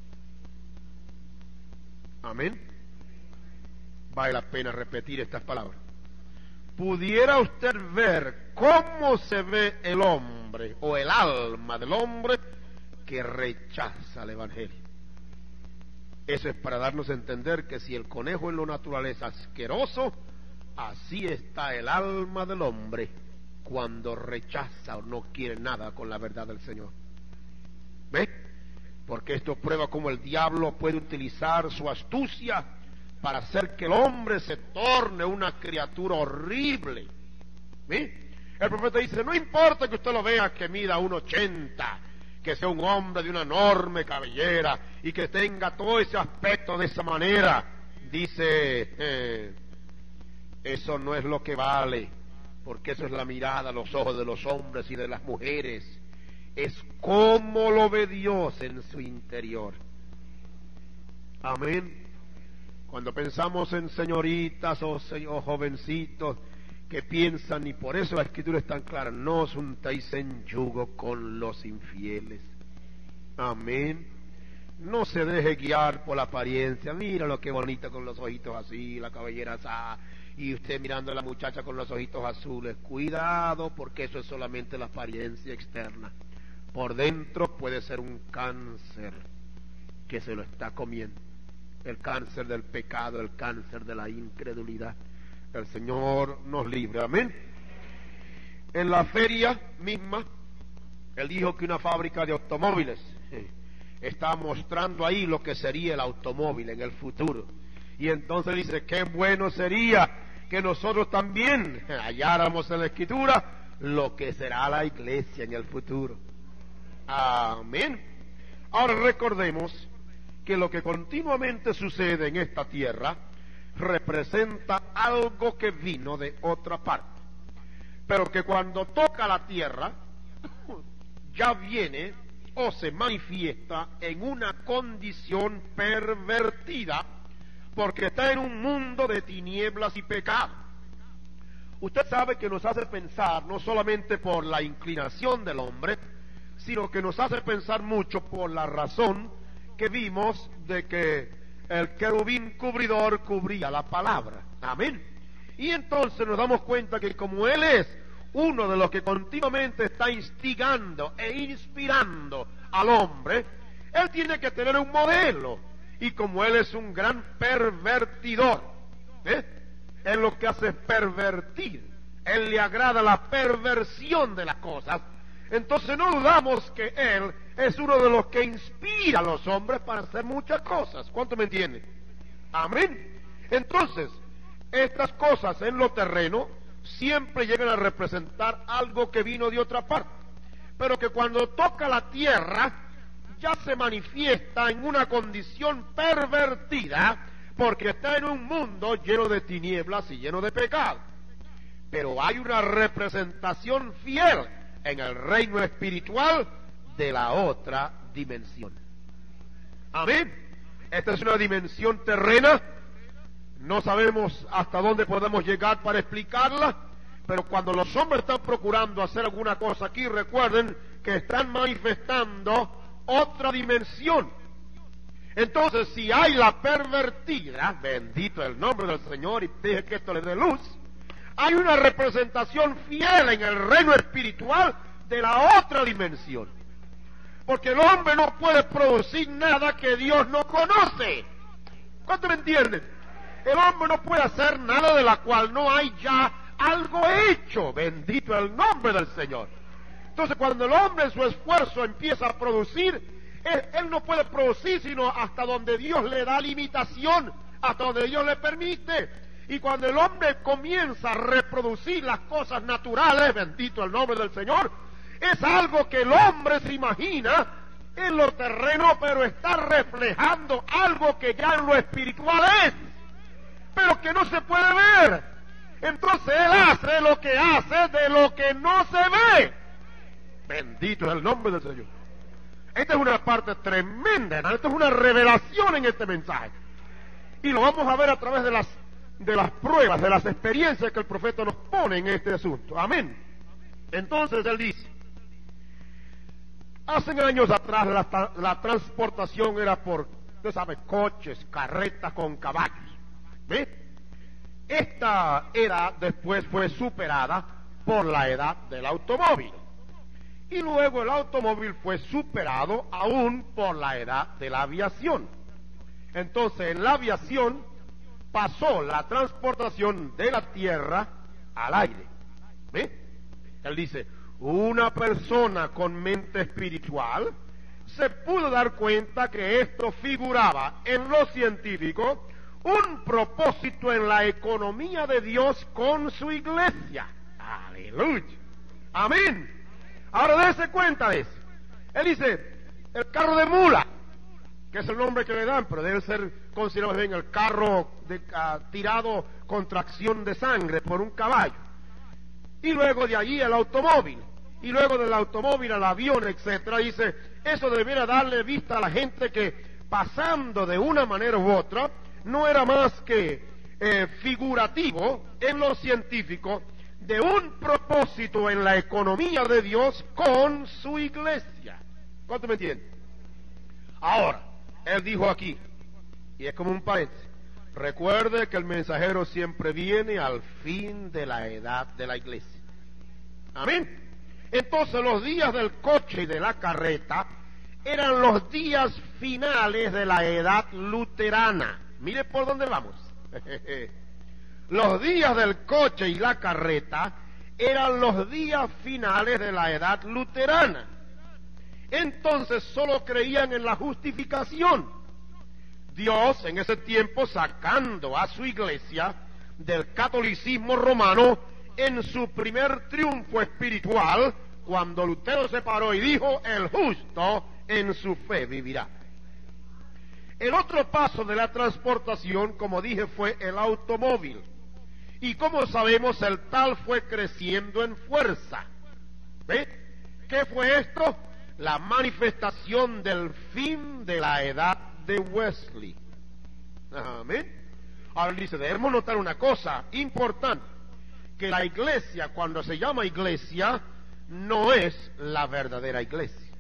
Amén. Vale la pena repetir estas palabras. Pudiera usted ver cómo se ve el hombre o el alma del hombre que rechaza el evangelio. Eso es para darnos a entender que si el conejo en lo natural es asqueroso, así está el alma del hombre cuando rechaza o no quiere nada con la verdad del Señor. ¿Ve? Porque esto prueba cómo el diablo puede utilizar su astucia para hacer que el hombre se torne una criatura horrible. ¿Ve? El profeta dice, no importa que usted lo vea que mida 1,80, que sea un hombre de una enorme cabellera y que tenga todo ese aspecto de esa manera. Dice, eso no es lo que vale, porque eso es la mirada, los ojos de los hombres y de las mujeres. Es cómo lo ve Dios en su interior. Amén. Cuando pensamos en señoritas o jovencitos que piensan, y por eso la Escritura es tan clara, no os juntéis en yugo con los infieles. Amén. No se deje guiar por la apariencia. Mira lo que bonito con los ojitos así, la cabellera así, y usted mirando a la muchacha con los ojitos azules. Cuidado, porque eso es solamente la apariencia externa. Por dentro puede ser un cáncer que se lo está comiendo. El cáncer del pecado, el cáncer de la incredulidad. El Señor nos libre, amén. En la feria misma, él dijo que una fábrica de automóviles está mostrando ahí lo que sería el automóvil en el futuro. Y entonces dice, qué bueno sería que nosotros también halláramos en la Escritura lo que será la iglesia en el futuro. Amén. Ahora recordemos que lo que continuamente sucede en esta tierra representa algo que vino de otra parte, pero que cuando toca la tierra ya viene o se manifiesta en una condición pervertida, porque está en un mundo de tinieblas y pecado. Usted sabe que nos hace pensar no solamente por la inclinación del hombre, sino que nos hace pensar mucho por la razón que vimos de que el querubín cubridor cubría la palabra. Amén. Y entonces nos damos cuenta que como Él es uno de los que continuamente está instigando e inspirando al hombre, Él tiene que tener un modelo. Y como Él es un gran pervertidor, Él lo que hace es pervertir. Él le agrada la perversión de las cosas. Entonces no dudamos que Él es uno de los que inspira a los hombres para hacer muchas cosas. ¿Cuánto me entienden? Amén. Entonces, estas cosas en lo terreno siempre llegan a representar algo que vino de otra parte, pero que cuando toca la tierra ya se manifiesta en una condición pervertida, porque está en un mundo lleno de tinieblas y lleno de pecado. Pero hay una representación fiel en el reino espiritual de la otra dimensión. Amén. Esta es una dimensión terrena. No sabemos hasta dónde podemos llegar para explicarla, pero cuando los hombres están procurando hacer alguna cosa aquí, recuerden que están manifestando otra dimensión. Entonces, si hay la pervertida, bendito el nombre del Señor, y deje que esto le dé luz, hay una representación fiel en el reino espiritual de la otra dimensión. Porque el hombre no puede producir nada que Dios no conoce. ¿Cuánto me entienden? El hombre no puede hacer nada de la cual no hay ya algo hecho. Bendito el nombre del Señor. Entonces, cuando el hombre en su esfuerzo empieza a producir, él no puede producir sino hasta donde Dios le da limitación, hasta donde Dios le permite. Y cuando el hombre comienza a reproducir las cosas naturales, bendito el nombre del Señor, es algo que el hombre se imagina en lo terreno, pero está reflejando algo que ya en lo espiritual es, pero que no se puede ver. Entonces él hace lo que hace de lo que no se ve. Bendito es el nombre del Señor. Esta es una parte tremenda, ¿no? Esta es una revelación en este mensaje. Y lo vamos a ver a través de las pruebas, de las experiencias que el profeta nos pone en este asunto. Amén. Entonces él dice, hace años atrás la transportación era por, usted sabe, coches, carretas con caballos. ¿Ve? Esta era después fue superada por la edad del automóvil. Y luego el automóvil fue superado aún por la edad de la aviación. Entonces, en la aviación pasó la transportación de la tierra al aire. ¿Ve? Él dice, una persona con mente espiritual se pudo dar cuenta que esto figuraba en lo científico un propósito en la economía de Dios con su iglesia. Aleluya. Amén. Ahora dése cuenta de eso. Él dice, el carro de mula, que es el nombre que le dan, pero debe ser considerado bien el carro tirado con tracción de sangre por un caballo. Y luego de allí el automóvil. Y luego del automóvil al avión, etcétera. Dice, eso debiera darle vista a la gente que pasando de una manera u otra, no era más que figurativo en lo científico de un propósito en la economía de Dios con su iglesia. ¿Cuánto me entienden? Ahora, él dijo aquí, y es como un paréntesis, recuerde que el mensajero siempre viene al fin de la edad de la iglesia. Amén. Entonces los días del coche y de la carreta eran los días finales de la edad luterana. Mire por dónde vamos. Los días del coche y la carreta eran los días finales de la edad luterana. Entonces solo creían en la justificación. Dios en ese tiempo sacando a su iglesia del catolicismo romano en su primer triunfo espiritual, cuando Lutero se paró y dijo, el justo en su fe vivirá. El otro paso de la transportación, como dije, fue el automóvil. Y como sabemos, el tal fue creciendo en fuerza. ¿Ve? ¿Qué fue esto? La manifestación del fin de la edad de Wesley. Amén. Ahora dice, debemos notar una cosa importante, que la iglesia, cuando se llama iglesia, no es la verdadera iglesia.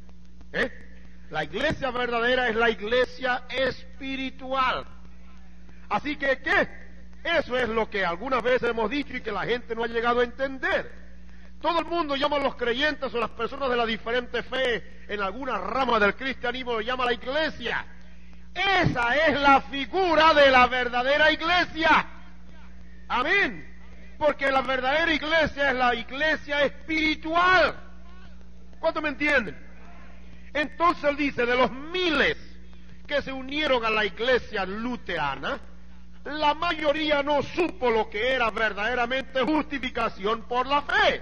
La iglesia verdadera es la iglesia espiritual. Así que, ¿qué? Eso es lo que algunas veces hemos dicho y que la gente no ha llegado a entender. Todo el mundo llama a los creyentes o las personas de la diferente fe en alguna rama del cristianismo, lo llama la iglesia. Esa es la figura de la verdadera iglesia. Amén. Porque la verdadera iglesia es la iglesia espiritual. ¿Cuánto me entienden? Entonces él dice, de los miles que se unieron a la iglesia luterana, la mayoría no supo lo que era verdaderamente justificación por la fe.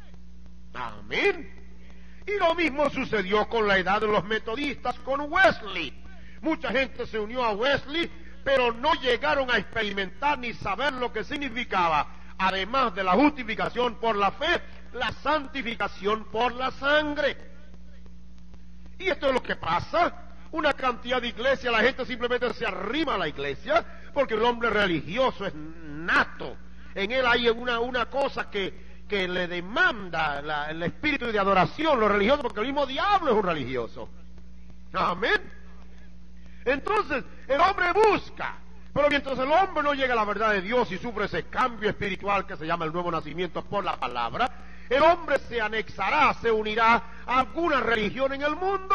Amén. Y lo mismo sucedió con la edad de los metodistas con Wesley. Mucha gente se unió a Wesley, pero no llegaron a experimentar ni saber lo que significaba, además de la justificación por la fe, la santificación por la sangre. Y esto es lo que pasa. Una cantidad de iglesias, la gente simplemente se arrima a la iglesia, porque el hombre religioso es nato. En él hay una cosa que le demanda el espíritu de adoración, lo religioso, porque el mismo diablo es un religioso. Amén. Entonces, el hombre busca, pero mientras el hombre no llega a la verdad de Dios y sufre ese cambio espiritual que se llama el nuevo nacimiento por la palabra, el hombre se anexará, se unirá a alguna religión en el mundo.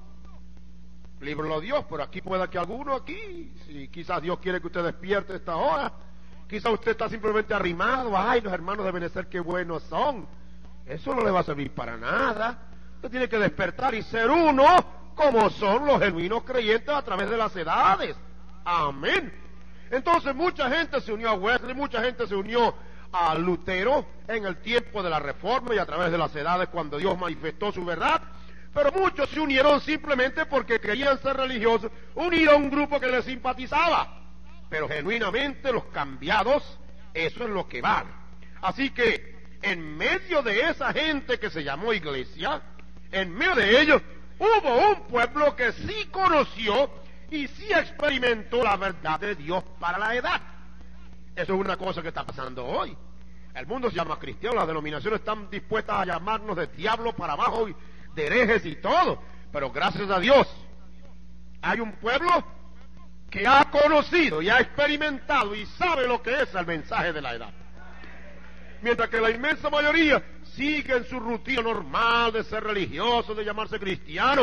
Líbrelo Dios, pero aquí pueda que alguno aquí, si quizás Dios quiere que usted despierte a esta hora, quizás usted está simplemente arrimado, ay, los hermanos deben de ser qué buenos son. Eso no le va a servir para nada. Usted tiene que despertar y ser uno como son los genuinos creyentes a través de las edades. Amén. Entonces mucha gente se unió a Wesley, mucha gente se unió a Lutero en el tiempo de la Reforma y a través de las edades cuando Dios manifestó su verdad, pero muchos se unieron simplemente porque querían ser religiosos, unidos a un grupo que les simpatizaba, pero genuinamente los cambiados, eso es lo que vale. Así que en medio de esa gente que se llamó iglesia, en medio de ellos hubo un pueblo que sí conoció y sí experimentó la verdad de Dios para la edad. Eso es una cosa que está pasando hoy. El mundo se llama cristiano, las denominaciones están dispuestas a llamarnos de diablo para abajo, y de herejes y todo, pero gracias a Dios hay un pueblo que ha conocido y ha experimentado y sabe lo que es el mensaje de la edad. Mientras que la inmensa mayoría sigue en su rutina normal de ser religioso, de llamarse cristiano,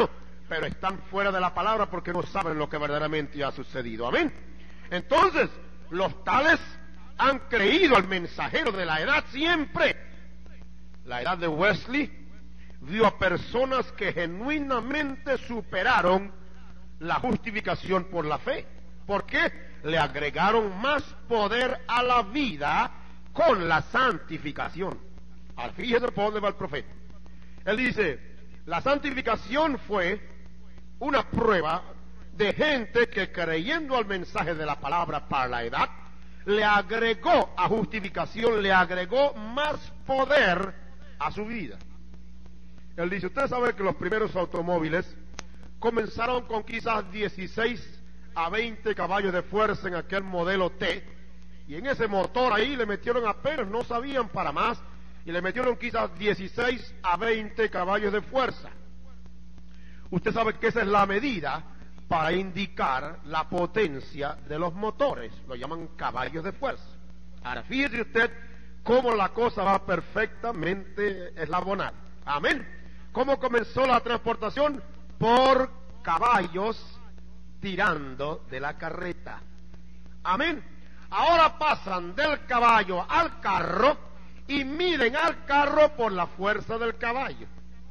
pero están fuera de la palabra porque no saben lo que verdaderamente ha sucedido. Amén. Entonces, los tales han creído al mensajero de la edad siempre. La edad de Wesley vio a personas que genuinamente superaron la justificación por la fe. ¿Por qué? Le agregaron más poder a la vida con la santificación. Al fíjese por dónde va el profeta. Él dice, la santificación fue una prueba de gente que creyendo al mensaje de la palabra para la edad, le agregó a justificación, le agregó más poder a su vida. Él dice, usted sabe que los primeros automóviles comenzaron con quizás 16 a 20 caballos de fuerza en aquel modelo T, y en ese motor ahí le metieron apenas, no sabían para más, y le metieron quizás 16 a 20 caballos de fuerza. Usted sabe que esa es la medida para indicar la potencia de los motores, lo llaman caballos de fuerza. Ahora fíjese usted cómo la cosa va perfectamente eslabonada. Amén. ¿Cómo comenzó la transportación? Por caballos tirando de la carreta. Amén. Ahora pasan del caballo al carro y miden al carro por la fuerza del caballo.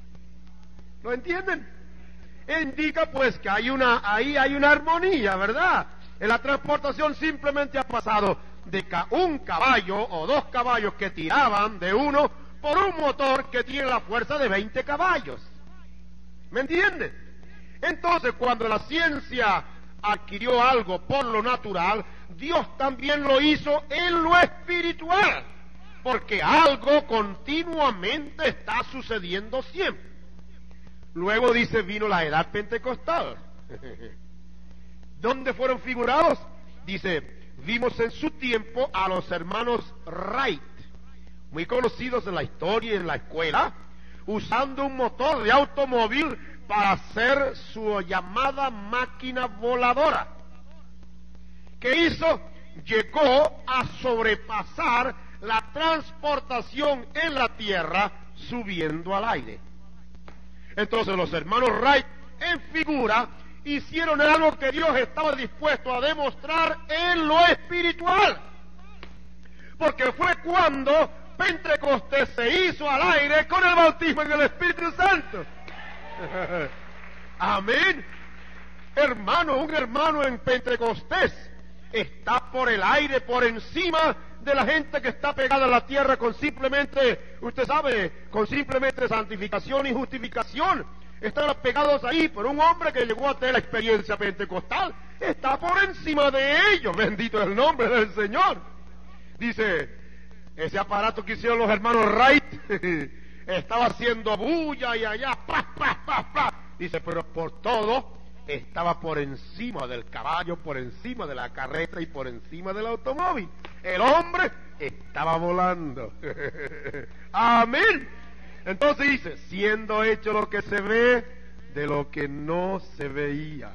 ¿Lo entienden? Indica pues que ahí hay una armonía, ¿verdad? En la transportación simplemente ha pasado de un caballo o dos caballos que tiraban de uno por un motor que tiene la fuerza de 20 caballos. ¿Me entienden? Entonces, cuando la ciencia adquirió algo por lo natural, Dios también lo hizo en lo espiritual, porque algo continuamente está sucediendo siempre. Luego dice, vino la edad pentecostal. ¿Dónde fueron figurados? Dice, vimos en su tiempo a los hermanos Wright, muy conocidos en la historia y en la escuela, usando un motor de automóvil para hacer su llamada máquina voladora. ¿Qué hizo? Llegó a sobrepasar la transportación en la tierra subiendo al aire. Entonces los hermanos Wright, en figura, hicieron algo que Dios estaba dispuesto a demostrar en lo espiritual. Porque fue cuando Pentecostés se hizo al aire con el bautismo en el Espíritu Santo. Amén. Hermano, un hermano en Pentecostés está por el aire, por encima de la gente que está pegada a la tierra con simplemente, usted sabe, con simplemente santificación y justificación. Están pegados ahí, pero un hombre que llegó a tener la experiencia pentecostal está por encima de ellos. Bendito es el nombre del Señor. Dice, ese aparato que hicieron los hermanos Wright estaba haciendo bulla y allá, ¡plah, plah, plah, plah! Dice, pero por todo estaba por encima del caballo, por encima de la carreta y por encima del automóvil. El hombre estaba volando. Amén. Entonces dice, siendo hecho lo que se ve de lo que no se veía.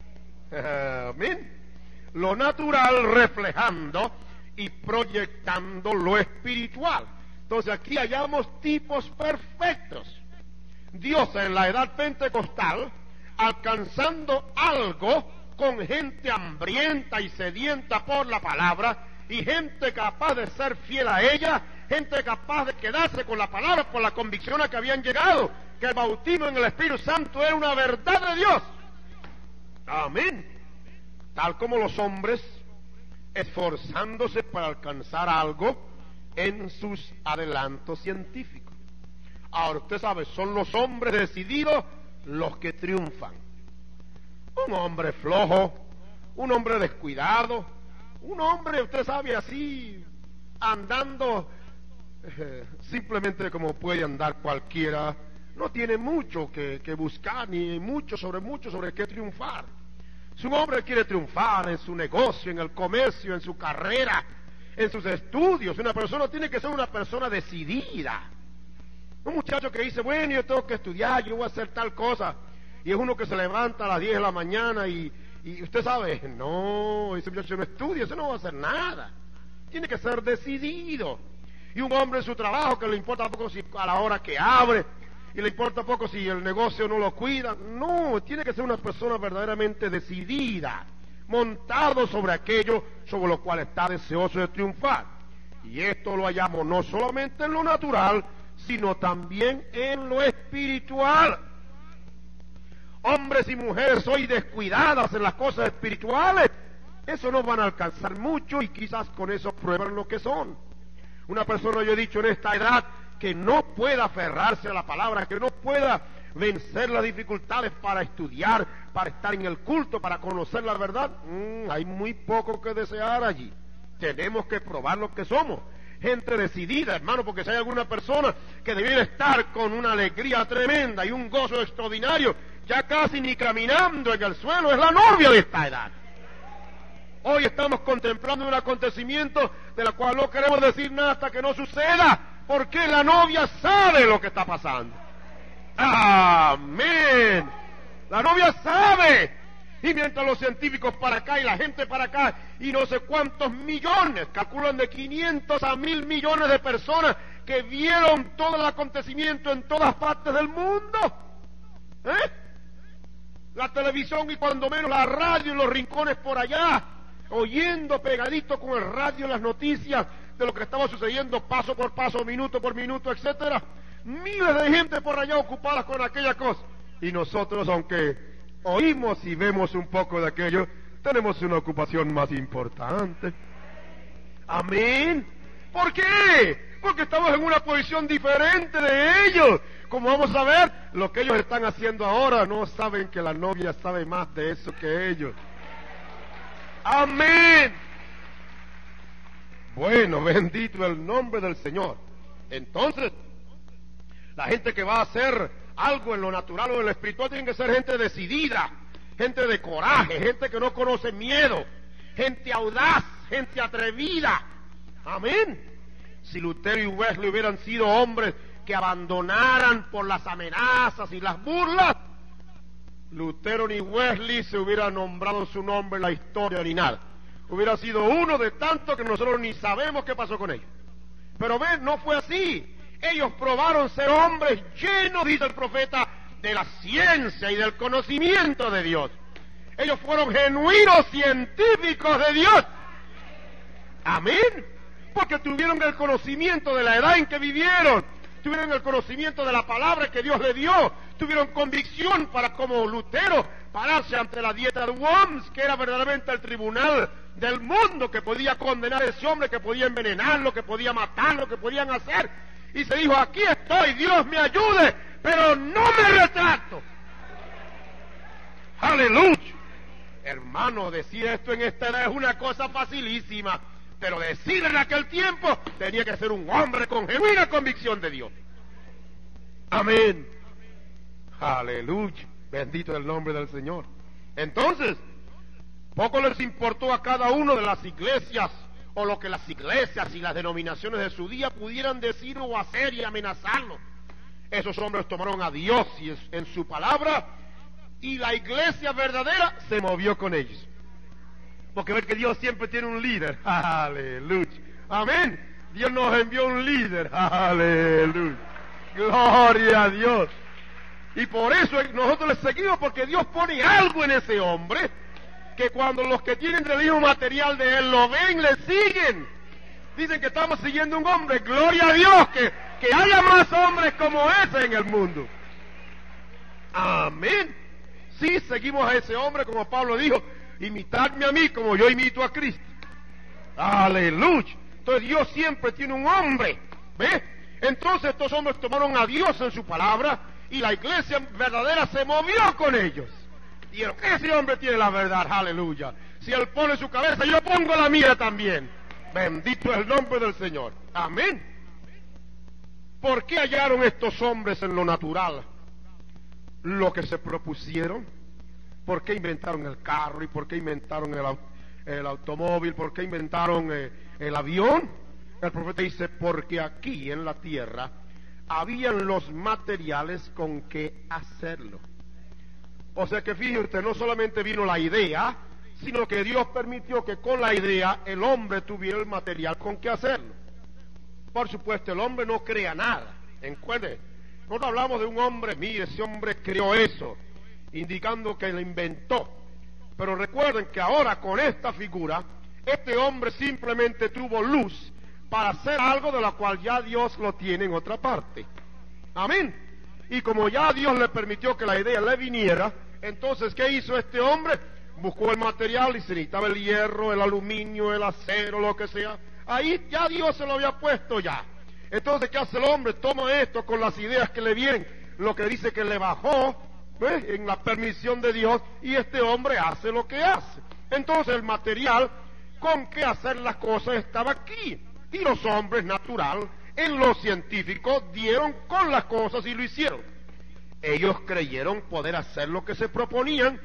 Amén. Lo natural reflejando y proyectando lo espiritual. Entonces aquí hallamos tipos perfectos. Dios en la edad pentecostal, alcanzando algo con gente hambrienta y sedienta por la palabra, y gente capaz de ser fiel a ella, gente capaz de quedarse con la palabra por la convicción a que habían llegado, que el bautismo en el Espíritu Santo era una verdad de Dios. Amén. Tal como los hombres esforzándose para alcanzar algo en sus adelantos científicos. Ahora usted sabe, son los hombres decididos los que triunfan. Un hombre flojo, un hombre descuidado, un hombre, usted sabe, así andando simplemente como puede andar cualquiera, no tiene mucho que buscar, ni mucho sobre qué triunfar. Si un hombre quiere triunfar en su negocio, en el comercio, en su carrera, en sus estudios, una persona tiene que ser una persona decidida. Un muchacho que dice, bueno, yo tengo que estudiar, yo voy a hacer tal cosa, y es uno que se levanta a las 10 de la mañana y usted sabe, no, ese muchacho no estudia, ese no va a hacer nada. Tiene que ser decidido. Y un hombre en su trabajo que le importa poco si a la hora que abre, y le importa poco si el negocio no lo cuida. No, tiene que ser una persona verdaderamente decidida, montado sobre aquello sobre lo cual está deseoso de triunfar. Y esto lo hallamos no solamente en lo natural, sino también en lo espiritual. Hombres y mujeres hoy descuidadas en las cosas espirituales, eso no van a alcanzar mucho y quizás con eso prueban lo que son. Una persona, yo he dicho, en esta edad que no pueda aferrarse a la palabra, que no pueda vencer las dificultades para estudiar, para estar en el culto, para conocer la verdad, hay muy poco que desear allí. Tenemos que probar lo que somos. Gente decidida, hermano, porque si hay alguna persona que debiera estar con una alegría tremenda y un gozo extraordinario, ya casi ni caminando en el suelo, es la novia de esta edad. Hoy estamos contemplando un acontecimiento de la cual no queremos decir nada hasta que no suceda, porque la novia sabe lo que está pasando. Amén. La novia sabe. Y mientras los científicos para acá y la gente para acá y no sé cuántos millones, calculan de 500 a 1000 millones de personas que vieron todo el acontecimiento en todas partes del mundo. La televisión y cuando menos la radio en los rincones por allá, oyendo pegadito con el radio las noticias de lo que estaba sucediendo paso por paso, minuto por minuto, etcétera. Miles de gente por allá ocupadas con aquella cosa. Y nosotros, aunque oímos y vemos un poco de aquello, tenemos una ocupación más importante. Amén. ¿Por qué? Porque estamos en una posición diferente de ellos. Como vamos a ver, lo que ellos están haciendo ahora, no saben que la novia sabe más de eso que ellos. Amén. Bueno, bendito el nombre del Señor. Entonces, la gente que va a hacer algo en lo natural o en lo espiritual tiene que ser gente decidida, gente de coraje, gente que no conoce miedo, gente audaz, gente atrevida. Amén. Si Lutero y Wesley hubieran sido hombres que abandonaran por las amenazas y las burlas, Lutero ni Wesley se hubiera nombrado su nombre en la historia ni nada. Hubiera sido uno de tantos que nosotros ni sabemos qué pasó con ellos. Pero ven, no fue así. Ellos probaron ser hombres llenos, dice el profeta, de la ciencia y del conocimiento de Dios. Ellos fueron genuinos científicos de Dios. Amén. Porque tuvieron el conocimiento de la edad en que vivieron, tuvieron el conocimiento de la palabra que Dios le dio, tuvieron convicción para, como Lutero, pararse ante la dieta de Worms, que era verdaderamente el tribunal del mundo, que podía condenar a ese hombre, que podía envenenarlo, que podía matarlo, que podían hacer. Y se dijo, aquí estoy, Dios me ayude, pero no me retracto. Aleluya. Hermano, decir esto en esta edad es una cosa facilísima, pero decir en aquel tiempo tenía que ser un hombre con genuina convicción de Dios. Amén. Aleluya. Bendito el nombre del Señor. Entonces, poco les importó a cada uno de las iglesias o lo que las iglesias y las denominaciones de su día pudieran decir o hacer y amenazarlo. Esos hombres tomaron a Dios y en su palabra, y la iglesia verdadera se movió con ellos. Porque ven que Dios siempre tiene un líder. Aleluya. Amén. Dios nos envió un líder. Aleluya. Gloria a Dios. Y por eso nosotros le seguimos, porque Dios pone algo en ese hombre, que cuando los que tienen religión material de él lo ven, le siguen. Dicen que estamos siguiendo un hombre. Gloria a Dios, que haya más hombres como ese en el mundo. Amén. Sí, seguimos a ese hombre, como Pablo dijo, imitadme a mí como yo imito a Cristo. Aleluya. Entonces Dios siempre tiene un hombre. ¿Ve? Entonces estos hombres tomaron a Dios en su palabra y la iglesia verdadera se movió con ellos. Dijeron, ese hombre tiene la verdad, aleluya. Si él pone su cabeza, yo pongo la mía también. Bendito es el nombre del Señor. Amén. ¿Por qué hallaron estos hombres en lo natural lo que se propusieron? ¿Por qué inventaron el carro? ¿Y por qué inventaron el automóvil? ¿Por qué inventaron el avión? El profeta dice, porque aquí en la tierra habían los materiales con que hacerlo. O sea que fíjese usted, no solamente vino la idea, sino que Dios permitió que con la idea el hombre tuviera el material con que hacerlo. Por supuesto, el hombre no crea nada. Recuerde, Nosotros hablamos de un hombre, mire, ese hombre creó eso, indicando que lo inventó. Pero recuerden que ahora con esta figura, este hombre simplemente tuvo luz para hacer algo de lo cual ya Dios lo tiene en otra parte. Amén. Y como ya Dios le permitió que la idea le viniera, entonces, ¿qué hizo este hombre? Buscó el material y se necesitaba el hierro, el aluminio, el acero, lo que sea. Ahí ya Dios se lo había puesto ya. Entonces, ¿qué hace el hombre? Toma esto con las ideas que le vienen, lo que dice que le bajó, ¿ves?, en la permisión de Dios, y este hombre hace lo que hace. Entonces, el material con que hacer las cosas estaba aquí. Y los hombres natural, en lo científico, dieron con las cosas y lo hicieron. Ellos creyeron poder hacer lo que se proponían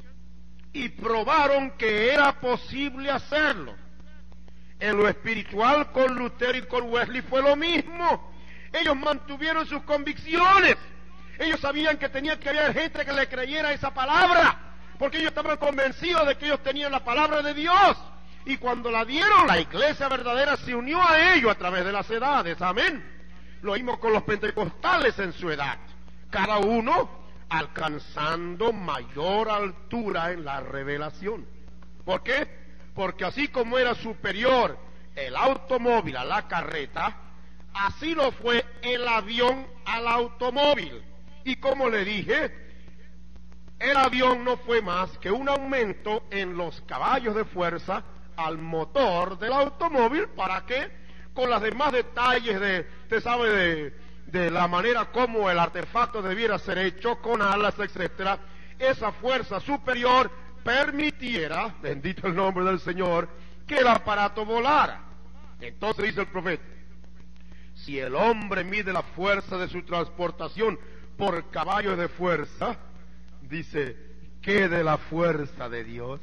y probaron que era posible hacerlo. En lo espiritual, con Lutero y con Wesley fue lo mismo. Ellos mantuvieron sus convicciones. Ellos sabían que tenía que haber gente que le creyera esa palabra, porque ellos estaban convencidos de que ellos tenían la palabra de Dios. Y cuando la dieron, la iglesia verdadera se unió a ellos a través de las edades. Amén. Lo vimos con los pentecostales en su edad. Cada uno alcanzando mayor altura en la revelación. ¿Por qué? Porque así como era superior el automóvil a la carreta, así lo fue el avión al automóvil. Y como le dije, el avión no fue más que un aumento en los caballos de fuerza al motor del automóvil, para que con los demás detalles usted sabe, de la manera como el artefacto debiera ser hecho, con alas, etcétera, esa fuerza superior permitiera, bendito el nombre del Señor, que el aparato volara. Entonces dice el profeta, si el hombre mide la fuerza de su transportación por caballos de fuerza, dice, ¿qué de la fuerza de Dios?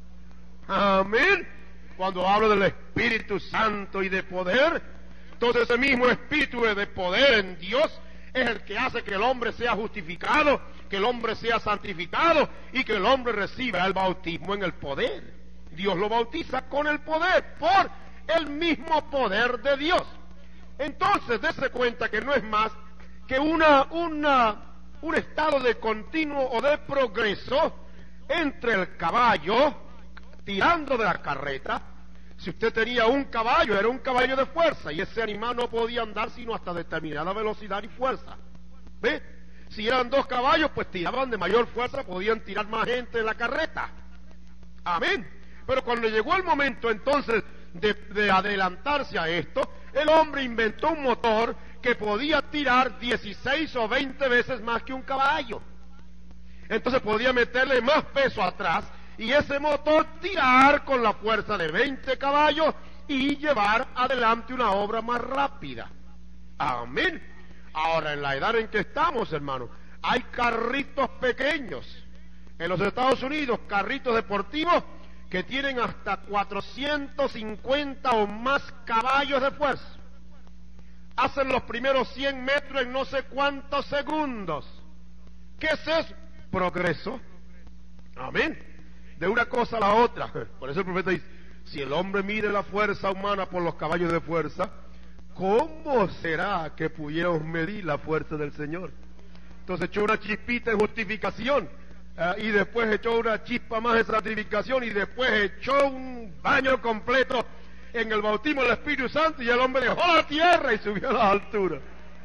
Amén. Cuando hablo del Espíritu Santo y de poder, entonces ese mismo Espíritu de poder en Dios es el que hace que el hombre sea justificado, que el hombre sea santificado y que el hombre reciba el bautismo en el poder. Dios lo bautiza con el poder, por el mismo poder de Dios. Entonces, dése cuenta que no es más que un estado de continuo o de progreso entre el caballo tirando de la carreta. Si usted tenía un caballo, era un caballo de fuerza, y ese animal no podía andar sino hasta determinada velocidad y fuerza. ¿Ve? Si eran dos caballos, pues tiraban de mayor fuerza, podían tirar más gente en la carreta. Amén. Pero cuando llegó el momento entonces de adelantarse a esto, el hombre inventó un motor que podía tirar 16 o 20 veces más que un caballo. Entonces podía meterle más peso atrás, y ese motor tirar con la fuerza de 20 caballos y llevar adelante una obra más rápida. Amén. Ahora, en la edad en que estamos, hermano, hay carritos pequeños en los Estados Unidos, carritos deportivos que tienen hasta 450 o más caballos de fuerza. Hacen los primeros 100 metros en no sé cuántos segundos. ¿Qué es eso? Progreso. Amén. De una cosa a la otra. Por eso el profeta dice, si el hombre mide la fuerza humana por los caballos de fuerza, ¿cómo será que pudiéramos medir la fuerza del Señor? Entonces echó una chispita en justificación, y después echó una chispa más en santificación, y después echó un baño completo en el bautismo del Espíritu Santo, y el hombre dejó la tierra y subió a las alturas.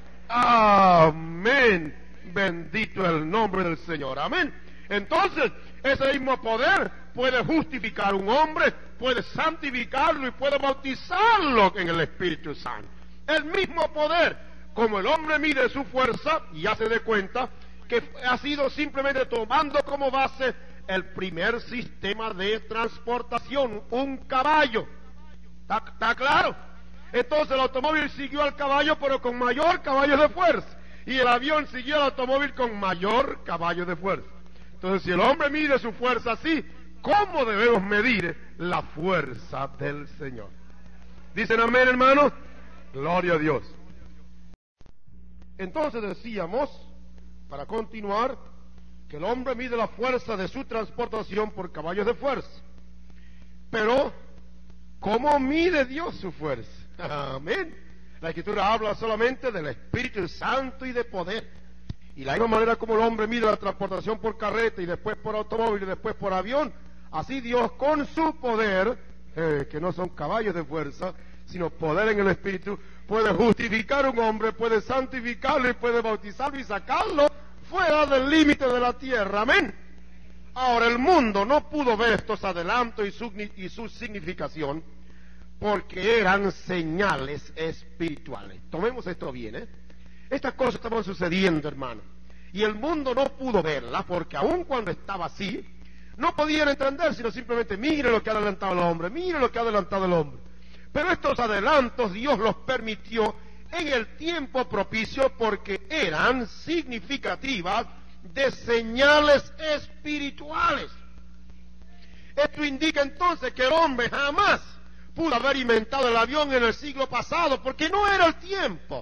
Amén. Bendito el nombre del Señor. Amén. Entonces, ese mismo poder puede justificar a un hombre, puede santificarlo y puede bautizarlo en el Espíritu Santo. El mismo poder, como el hombre mide su fuerza y hace de cuenta que ha sido simplemente tomando como base el primer sistema de transportación, un caballo. ¿Está claro? Entonces el automóvil siguió al caballo, pero con mayor caballo de fuerza, y el avión siguió al automóvil con mayor caballo de fuerza. Entonces, si el hombre mide su fuerza así, ¿cómo debemos medir la fuerza del Señor? ¿Dicen amén, hermanos? Gloria a Dios. Entonces decíamos, para continuar, que el hombre mide la fuerza de su transportación por caballos de fuerza. Pero, ¿cómo mide Dios su fuerza? Amén. La Escritura habla solamente del Espíritu Santo y de poder. Y la misma manera como el hombre mide la transportación por carreta y después por automóvil y después por avión, así Dios con su poder, que no son caballos de fuerza, sino poder en el Espíritu, puede justificar a un hombre, puede santificarlo y puede bautizarlo y sacarlo fuera del límite de la tierra. Amén. Ahora, el mundo no pudo ver estos adelantos y su significación porque eran señales espirituales. Tomemos esto bien, Estas cosas estaban sucediendo, hermano. Y el mundo no pudo verlas porque aun cuando estaba así, no podían entender, sino simplemente, mire lo que ha adelantado el hombre, mire lo que ha adelantado el hombre. Pero estos adelantos Dios los permitió en el tiempo propicio porque eran significativas de señales espirituales. Esto indica entonces que el hombre jamás pudo haber inventado el avión en el siglo pasado porque no era el tiempo.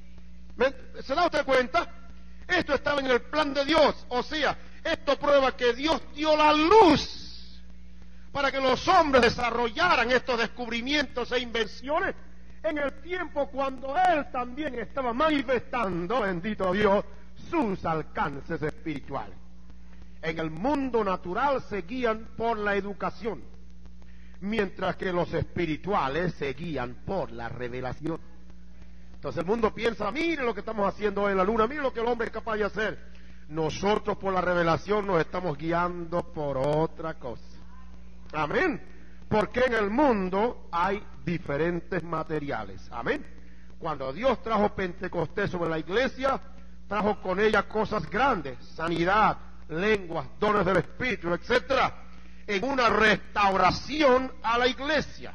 ¿Se da usted cuenta? Esto estaba en el plan de Dios. O sea, esto prueba que Dios dio la luz para que los hombres desarrollaran estos descubrimientos e invenciones en el tiempo cuando Él también estaba manifestando, bendito Dios, sus alcances espirituales. En el mundo natural se guían por la educación, mientras que los espirituales se guían por la revelación. Entonces el mundo piensa, mire lo que estamos haciendo hoy en la luna, mire lo que el hombre es capaz de hacer. Nosotros por la revelación nos estamos guiando por otra cosa. Amén. Porque en el mundo hay diferentes materiales. Amén. Cuando Dios trajo Pentecostés sobre la iglesia, trajo con ella cosas grandes, sanidad, lenguas, dones del Espíritu, etcétera, en una restauración a la iglesia.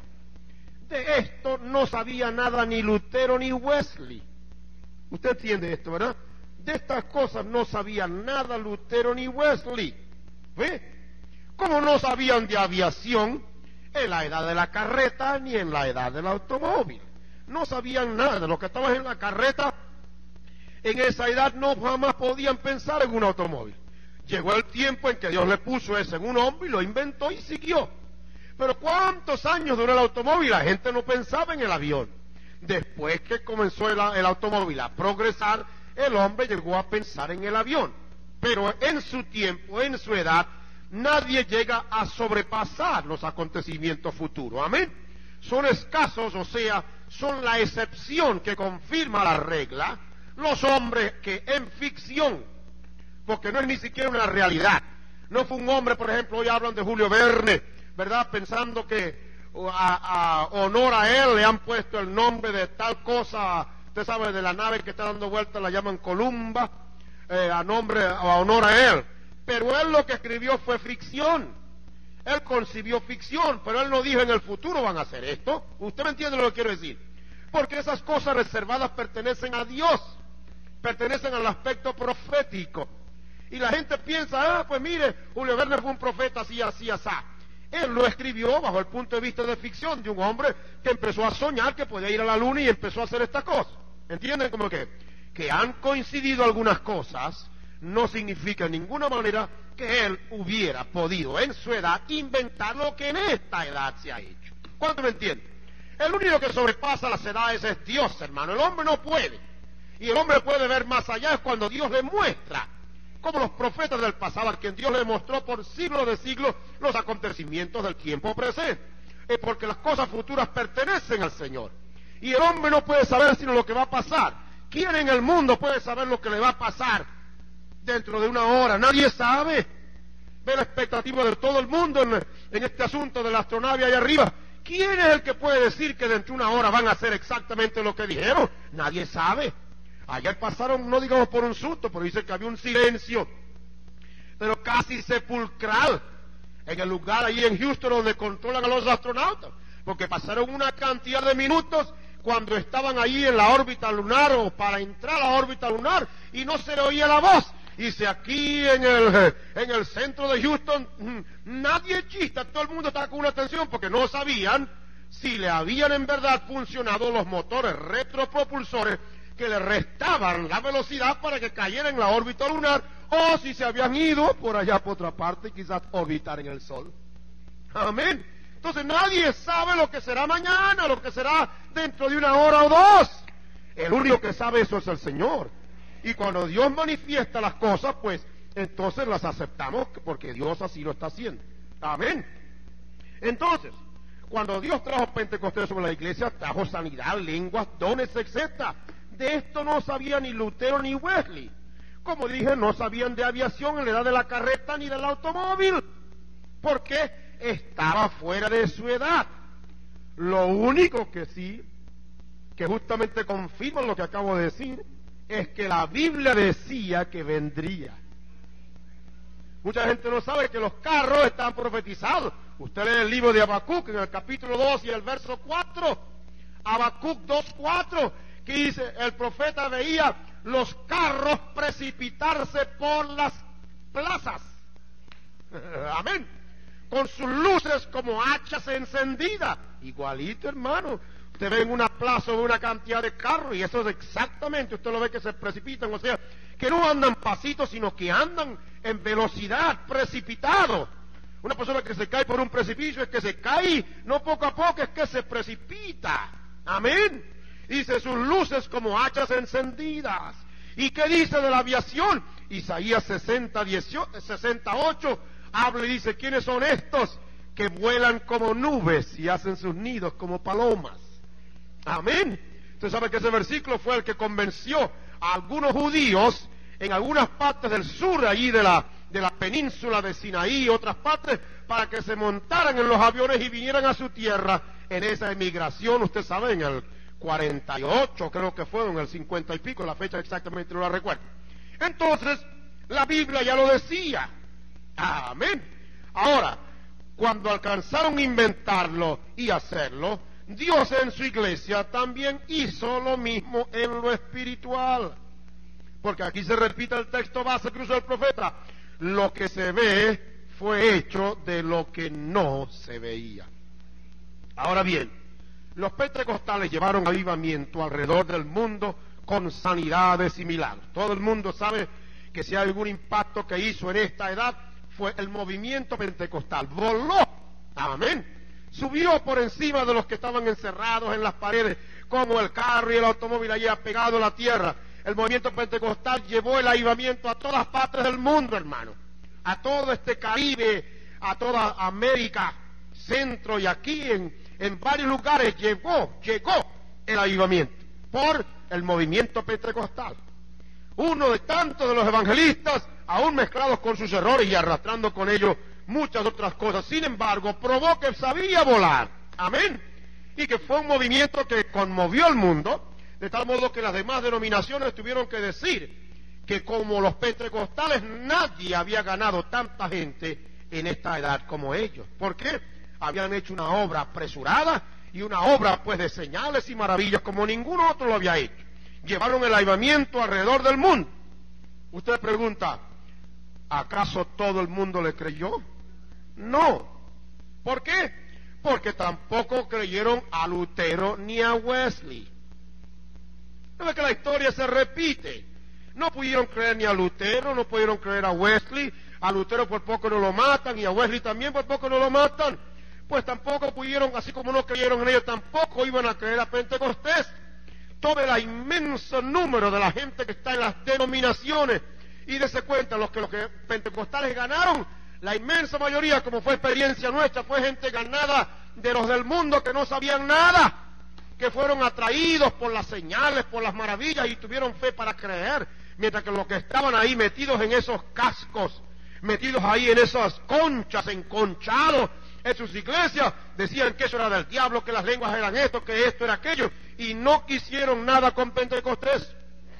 De esto no sabía nada ni Lutero ni Wesley. Usted entiende esto, ¿verdad? De estas cosas no sabían nada Lutero ni Wesley. ¿Ve? Como no sabían de aviación en la edad de la carreta ni en la edad del automóvil. No sabían nada de lo que estaba en la carreta. En esa edad no jamás podían pensar en un automóvil. Llegó el tiempo en que Dios le puso eso en un hombre y lo inventó y siguió. Pero ¿cuántos años duró el automóvil? La gente no pensaba en el avión. Después que comenzó el automóvil a progresar, el hombre llegó a pensar en el avión. Pero en su tiempo, en su edad, nadie llega a sobrepasar los acontecimientos futuros. Amén. Son escasos, o sea, son la excepción que confirma la regla, los hombres que en ficción, porque no es ni siquiera una realidad. No fue un hombre, por ejemplo, hoy hablan de Julio Verne, ¿verdad? Pensando que a honor a él le han puesto el nombre de tal cosa, usted sabe, de la nave que está dando vuelta, la llaman Columba, a honor a él. Pero él lo que escribió fue ficción. Él concibió ficción, pero él no dijo en el futuro van a hacer esto. ¿Usted me entiende lo que quiero decir? Porque esas cosas reservadas pertenecen a Dios, pertenecen al aspecto profético. Y la gente piensa, pues mire, Julio Verne fue un profeta así, así, así. Él lo escribió bajo el punto de vista de ficción de un hombre que empezó a soñar que podía ir a la luna y empezó a hacer esta cosa. ¿Entienden? Como que han coincidido algunas cosas, no significa en ninguna manera que él hubiera podido en su edad inventar lo que en esta edad se ha hecho. ¿Cuánto me entienden? El único que sobrepasa las edades es Dios, hermano. El hombre no puede. Y el hombre puede ver más allá es cuando Dios le muestra, como los profetas del pasado, a quien Dios le mostró por siglos de siglos los acontecimientos del tiempo presente. Es porque las cosas futuras pertenecen al Señor. Y el hombre no puede saber sino lo que va a pasar. ¿Quién en el mundo puede saber lo que le va a pasar dentro de una hora? Nadie sabe. Ve la expectativa de todo el mundo en este asunto de la astronave allá arriba. ¿Quién es el que puede decir que dentro de una hora van a hacer exactamente lo que dijeron? Nadie sabe. Ayer pasaron, no digamos por un susto, pero dice que había un silencio, pero casi sepulcral, en el lugar ahí en Houston donde controlan a los astronautas, porque pasaron una cantidad de minutos cuando estaban ahí en la órbita lunar o para entrar a la órbita lunar y no se le oía la voz. Dice, aquí en el centro de Houston nadie chista, todo el mundo estaba con una atención porque no sabían si le habían en verdad funcionado los motores retropropulsores que le restaban la velocidad para que cayera en la órbita lunar, o si se habían ido por allá por otra parte y quizás orbitar en el Sol. Amén. Entonces nadie sabe lo que será mañana, lo que será dentro de una hora o dos. El único que sabe eso es el Señor. Y cuando Dios manifiesta las cosas, pues entonces las aceptamos porque Dios así lo está haciendo. Amén. Entonces, cuando Dios trajo Pentecostés sobre la iglesia, trajo sanidad, lenguas, dones, etc. De esto no sabía ni Lutero ni Wesley. Como dije, no sabían de aviación en la edad de la carreta ni del automóvil, porque estaba fuera de su edad. Lo único que sí, que justamente confirma lo que acabo de decir, es que la Biblia decía que vendría. Mucha gente no sabe que los carros están profetizados. Usted lee el libro de Habacuc en el capítulo 2 y el verso 4. Habacuc 2:4, que dice, el profeta veía los carros precipitarse por las plazas. Amén. Con sus luces como hachas encendidas. Igualito, hermano. Usted ve en una plaza una cantidad de carros y eso es exactamente, usted lo ve que se precipitan, o sea, que no andan pasitos, sino que andan en velocidad, precipitado. Una persona que se cae por un precipicio es que se cae, no poco a poco, es que se precipita. Amén. Dice sus luces como hachas encendidas. ¿Y qué dice de la aviación? Isaías 60:8 habla y dice, ¿quiénes son estos que vuelan como nubes y hacen sus nidos como palomas? Amén. Usted sabe que ese versículo fue el que convenció a algunos judíos en algunas partes del sur, allí de la península de Sinaí y otras partes, para que se montaran en los aviones y vinieran a su tierra en esa emigración. Usted sabe, en el 48 creo que fue, en el 50 y pico, la fecha exactamente no la recuerdo. Entonces, la Biblia ya lo decía. Amén. Ahora, cuando alcanzaron a inventarlo y hacerlo, Dios en su iglesia también hizo lo mismo en lo espiritual. Porque aquí se repite el texto base que usó el profeta. Lo que se ve fue hecho de lo que no se veía. Ahora bien, los pentecostales llevaron avivamiento alrededor del mundo con sanidades y milagros. Todo el mundo sabe que si hay algún impacto que hizo en esta edad fue el movimiento pentecostal. Voló. Amén. Subió por encima de los que estaban encerrados en las paredes, como el carro y el automóvil allí pegado a la tierra. El movimiento pentecostal llevó el avivamiento a todas partes del mundo, hermano. A todo este Caribe, a toda América, Centro y aquí en varios lugares llegó el avivamiento por el movimiento pentecostal. Uno de tantos de los evangelistas, aún mezclados con sus errores y arrastrando con ellos muchas otras cosas. Sin embargo, probó que sabía volar. Amén. Y que fue un movimiento que conmovió al mundo, de tal modo que las demás denominaciones tuvieron que decir que como los pentecostales nadie había ganado tanta gente en esta edad como ellos. ¿Por qué? Habían hecho una obra apresurada y una obra pues de señales y maravillas como ningún otro lo había hecho. Llevaron el avivamiento alrededor del mundo. Usted pregunta, ¿acaso todo el mundo le creyó? No. ¿Por qué? Porque tampoco creyeron a Lutero ni a Wesley. ¿No ve que la historia se repite? No pudieron creer ni a Lutero, no pudieron creer a Wesley. A Lutero por poco no lo matan y a Wesley también por poco no lo matan. Pues tampoco pudieron, así como no creyeron en ellos, tampoco iban a creer a Pentecostés. Todo el inmenso número de la gente que está en las denominaciones, y dése cuenta, los que pentecostales ganaron, la inmensa mayoría, como fue experiencia nuestra, fue gente ganada de los del mundo que no sabían nada, que fueron atraídos por las señales, por las maravillas y tuvieron fe para creer, mientras que los que estaban ahí metidos en esos cascos, metidos ahí en esas conchas, enconchados en sus iglesias, decían que eso era del diablo, que las lenguas eran esto, que esto era aquello, y no quisieron nada con Pentecostés.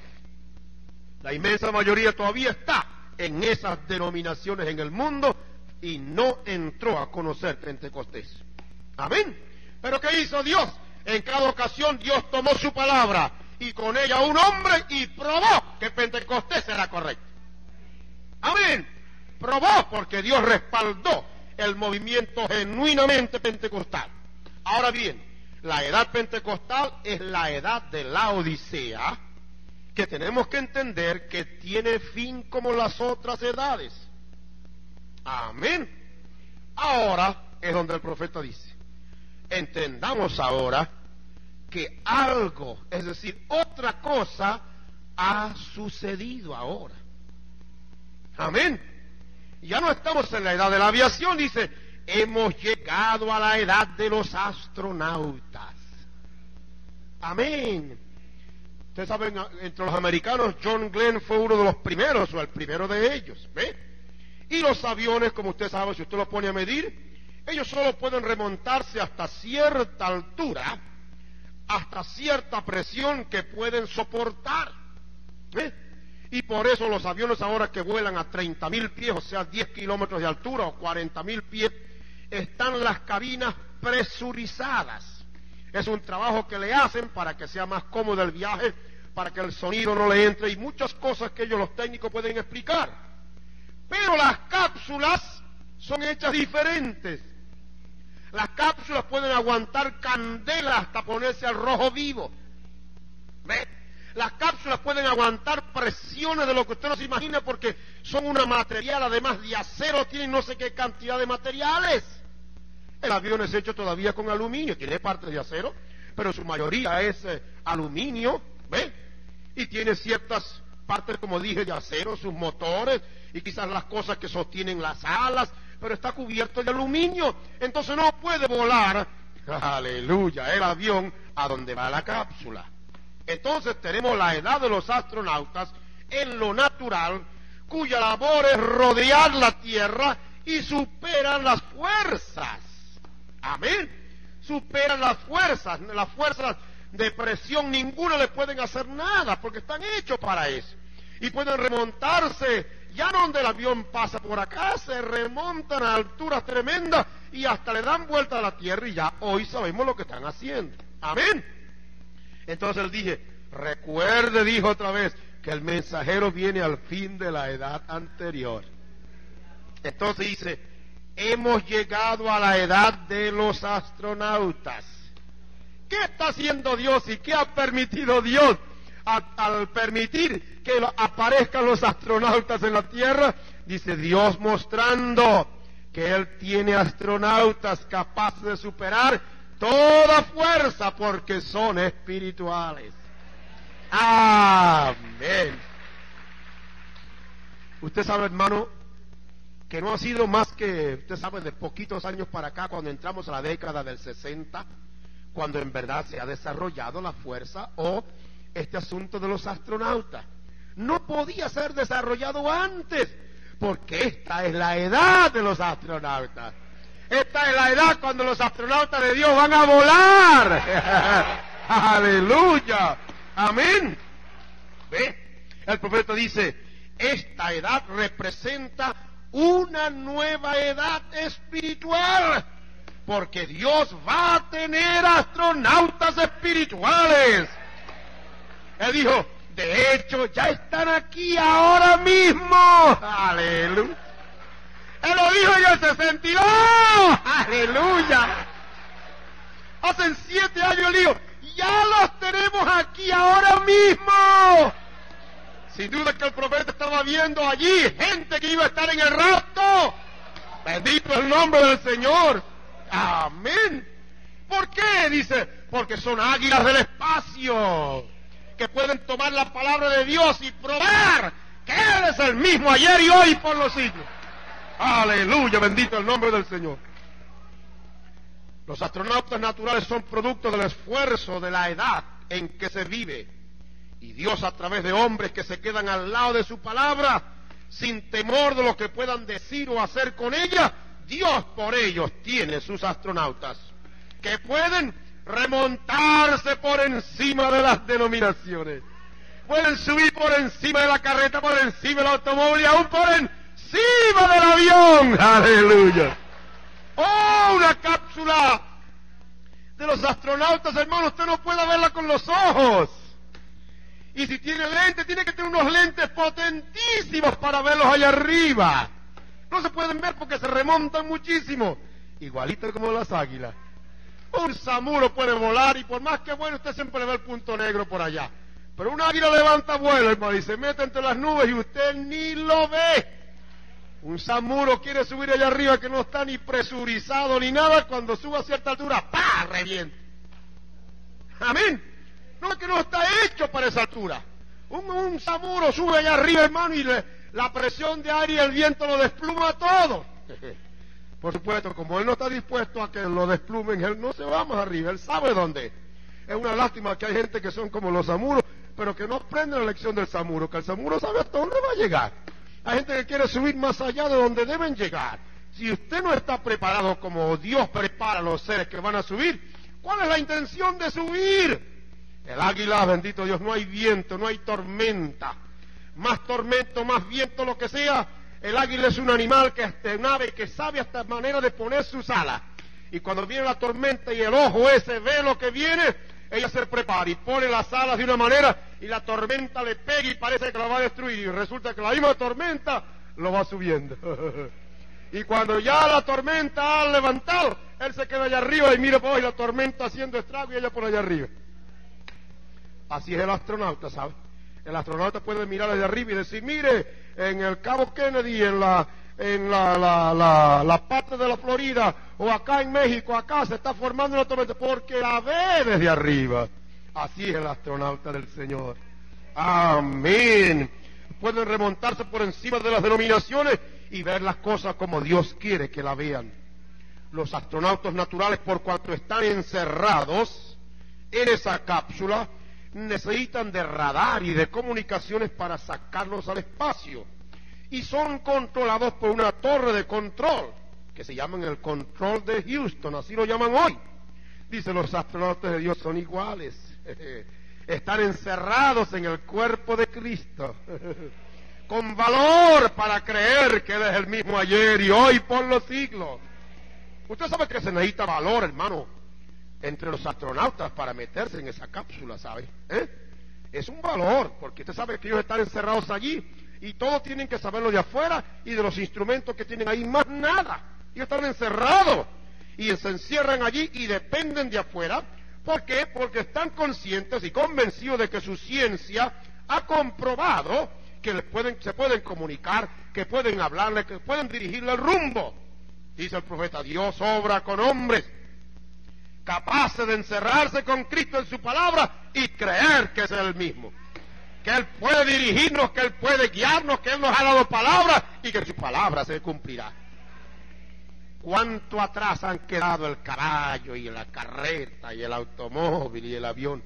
La inmensa mayoría todavía está en esas denominaciones en el mundo y no entró a conocer Pentecostés. Amén. Pero ¿qué hizo Dios? En cada ocasión Dios tomó su palabra y con ella un hombre y probó que Pentecostés era correcto. Amén. Probó porque Dios respaldó el movimiento genuinamente pentecostal. Ahora bien, la edad pentecostal es la edad de la Odisea, que tenemos que entender que tiene fin como las otras edades. Amén. Ahora es donde el profeta dice, entendamos ahora que que algo, es decir, otra cosa, ha sucedido ahora. Amén. Ya no estamos en la edad de la aviación, dice, hemos llegado a la edad de los astronautas. Amén. Ustedes saben, entre los americanos, John Glenn fue uno de los primeros, o el primero de ellos, ¿ve? Y los aviones, como usted sabe, si usted lo pone a medir, ellos solo pueden remontarse hasta cierta altura, hasta cierta presión que pueden soportar, ¿ve? Y por eso los aviones ahora que vuelan a 30,000 pies, o sea, 10 kilómetros de altura o 40,000 pies, están las cabinas presurizadas. Es un trabajo que le hacen para que sea más cómodo el viaje, para que el sonido no le entre y muchas cosas que ellos los técnicos pueden explicar. Pero las cápsulas son hechas diferentes. Las cápsulas pueden aguantar candela hasta ponerse al rojo vivo. ¿Ve? Las cápsulas pueden aguantar presiones de lo que usted no se imagina porque son una material, además de acero, tienen no sé qué cantidad de materiales. El avión es hecho todavía con aluminio, tiene parte de acero, pero su mayoría es aluminio, ¿ve? Y tiene ciertas partes, como dije, de acero, sus motores, y quizás las cosas que sostienen las alas, pero está cubierto de aluminio, entonces no puede volar, aleluya, el avión a donde va la cápsula. Entonces tenemos la edad de los astronautas en lo natural, cuya labor es rodear la Tierra y superan las fuerzas. Amén. Superan las fuerzas de presión, ninguna le pueden hacer nada, porque están hechos para eso. Y pueden remontarse, ya no donde el avión pasa por acá, se remontan a alturas tremendas y hasta le dan vuelta a la Tierra y ya hoy sabemos lo que están haciendo. Amén. Entonces él dije, recuerde, dijo otra vez, que el mensajero viene al fin de la edad anterior. Entonces dice, hemos llegado a la edad de los astronautas. ¿Qué está haciendo Dios y qué ha permitido Dios al permitir que aparezcan los astronautas en la Tierra? Dice Dios mostrando que Él tiene astronautas capaces de superar toda fuerza porque son espirituales. Amén. Usted sabe, hermano, que no ha sido más que, usted sabe, de poquitos años para acá, cuando entramos a la década del 60, cuando en verdad se ha desarrollado la fuerza o este asunto de los astronautas. No podía ser desarrollado antes, porque esta es la edad de los astronautas. Esta es la edad cuando los astronautas de Dios van a volar. Aleluya. Amén. ¿Ve? El profeta dice, esta edad representa una nueva edad espiritual, porque Dios va a tener astronautas espirituales. Él dijo, de hecho, ya están aquí ahora mismo. Aleluya. Él lo dijo en el 62. Aleluya. Hace 7 años él dijo, ya los tenemos aquí ahora mismo. Sin duda que el profeta estaba viendo allí gente que iba a estar en el rapto. Bendito el nombre del Señor. Amén. ¿Por qué? Dice, porque son águilas del espacio, que pueden tomar la palabra de Dios y probar que Él es el mismo ayer y hoy por los siglos. Aleluya, bendito el nombre del Señor. Los astronautas naturales son producto del esfuerzo de la edad en que se vive. Y Dios, a través de hombres que se quedan al lado de su palabra, sin temor de lo que puedan decir o hacer con ella, Dios por ellos tiene sus astronautas, que pueden remontarse por encima de las denominaciones, pueden subir por encima de la carreta, por encima del automóvil y aún por encima del avión. Aleluya. ¡Oh, una cápsula de los astronautas, hermano! Usted no puede verla con los ojos. Y si tiene lentes, tiene que tener unos lentes potentísimos para verlos allá arriba. No se pueden ver porque se remontan muchísimo. Igualito como las águilas. Un samuro puede volar y por más que bueno, usted siempre le ve el punto negro por allá. Pero un águila levanta vuelo, hermano, y se mete entre las nubes y usted ni lo ve. Un samuro quiere subir allá arriba que no está ni presurizado ni nada, cuando sube a cierta altura, ¡pah!, revienta. Amén. No, es que no está hecho para esa altura. Un samuro sube allá arriba, hermano, y la presión de aire y el viento lo despluma todo. Por supuesto, como él no está dispuesto a que lo desplumen, él no se va más arriba, él sabe dónde. Es una lástima que hay gente que son como los samuros, pero que no aprenden la lección del samuro, que el samuro sabe hasta dónde va a llegar. Hay gente que quiere subir más allá de donde deben llegar. Si usted no está preparado como Dios prepara a los seres que van a subir, ¿cuál es la intención de subir? El águila, bendito Dios, no hay viento, no hay tormenta. Más tormento, más viento, lo que sea. El águila es un animal que un ave que sabe hasta manera de poner sus alas. Y cuando viene la tormenta y el ojo ese ve lo que viene, ella se prepara y pone las alas de una manera y la tormenta le pega y parece que la va a destruir. Y resulta que la misma tormenta lo va subiendo. Y cuando ya la tormenta ha levantado, él se queda allá arriba y mira por ahí la tormenta haciendo estrago y ella por allá arriba. Así es el astronauta, ¿sabe? El astronauta puede mirar allá arriba y decir, mire, en el Cabo Kennedy, en la parte de la Florida, o acá en México, acá se está formando una tormenta, porque la ve desde arriba. Así es el astronauta del Señor. Amén. Pueden remontarse por encima de las denominaciones y ver las cosas como Dios quiere que la vean. Los astronautas naturales, por cuanto están encerrados en esa cápsula, necesitan de radar y de comunicaciones para sacarlos al espacio. Y son controlados por una torre de control, que se llaman el control de Houston, así lo llaman hoy. Dice, los astronautas de Dios son iguales. Están encerrados en el cuerpo de Cristo. Con valor para creer que Él es el mismo ayer y hoy por los siglos. Usted sabe que se necesita valor, hermano, entre los astronautas para meterse en esa cápsula, ¿sabe? Es un valor, porque usted sabe que ellos están encerrados allí y todos tienen que saberlo de afuera y de los instrumentos que tienen ahí, más nada. Ellos están encerrados y se encierran allí y dependen de afuera. ¿Por qué? Porque están conscientes y convencidos de que su ciencia ha comprobado que se pueden comunicar, que pueden hablarle, que pueden dirigirle el rumbo. Dice el profeta, Dios obra con hombres capaces de encerrarse con Cristo en su palabra y creer que es Él mismo. Que Él puede dirigirnos, que Él puede guiarnos, que Él nos ha dado palabra y que su palabra se cumplirá. ¿Cuánto atrás han quedado el caballo y la carreta y el automóvil y el avión?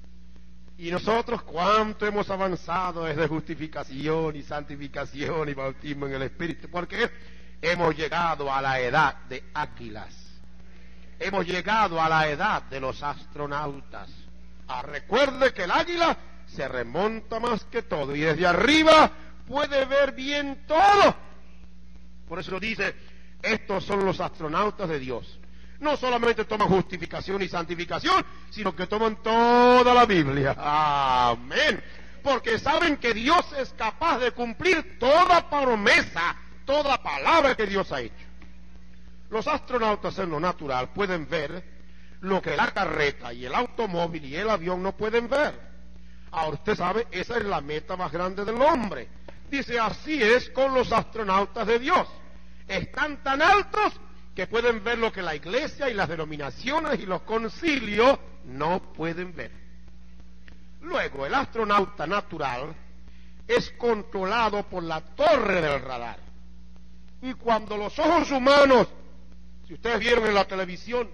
Y nosotros cuánto hemos avanzado desde justificación y santificación y bautismo en el Espíritu, porque hemos llegado a la edad de águilas. Hemos llegado a la edad de los astronautas. Recuerde que el águila se remonta más que todo y desde arriba puede ver bien todo. Por eso dice, estos son los astronautas de Dios. No solamente toman justificación y santificación, sino que toman toda la Biblia. Amén. Porque saben que Dios es capaz de cumplir toda promesa, toda palabra que Dios ha hecho. Los astronautas en lo natural pueden ver lo que la carreta y el automóvil y el avión no pueden ver. Ahora usted sabe, esa es la meta más grande del hombre. Dice, así es con los astronautas de Dios. Están tan altos que pueden ver lo que la iglesia y las denominaciones y los concilios no pueden ver. Luego, el astronauta natural es controlado por la torre del radar. Y cuando los ojos humanos, si ustedes vieron en la televisión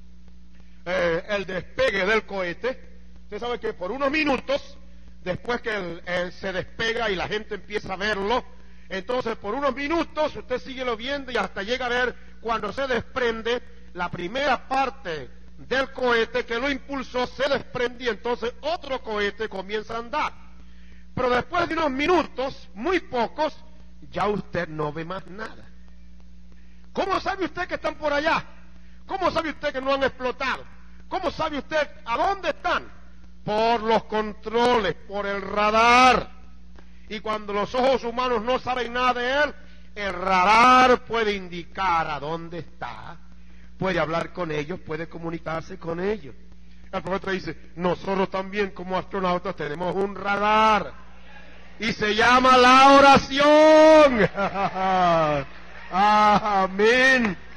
el despegue del cohete, usted sabe que por unos minutos, después que se despega y la gente empieza a verlo, entonces por unos minutos usted síguelo viendo y hasta llega a ver cuando se desprende la primera parte del cohete que lo impulsó, se desprende y entonces otro cohete comienza a andar. Pero después de unos minutos, muy pocos, ya usted no ve más nada. ¿Cómo sabe usted que están por allá? ¿Cómo sabe usted que no han explotado? ¿Cómo sabe usted a dónde están? Por los controles, por el radar. Y cuando los ojos humanos no saben nada de él, el radar puede indicar a dónde está, puede hablar con ellos, puede comunicarse con ellos. El profeta dice, nosotros también como astronautas tenemos un radar y se llama la oración. Amén.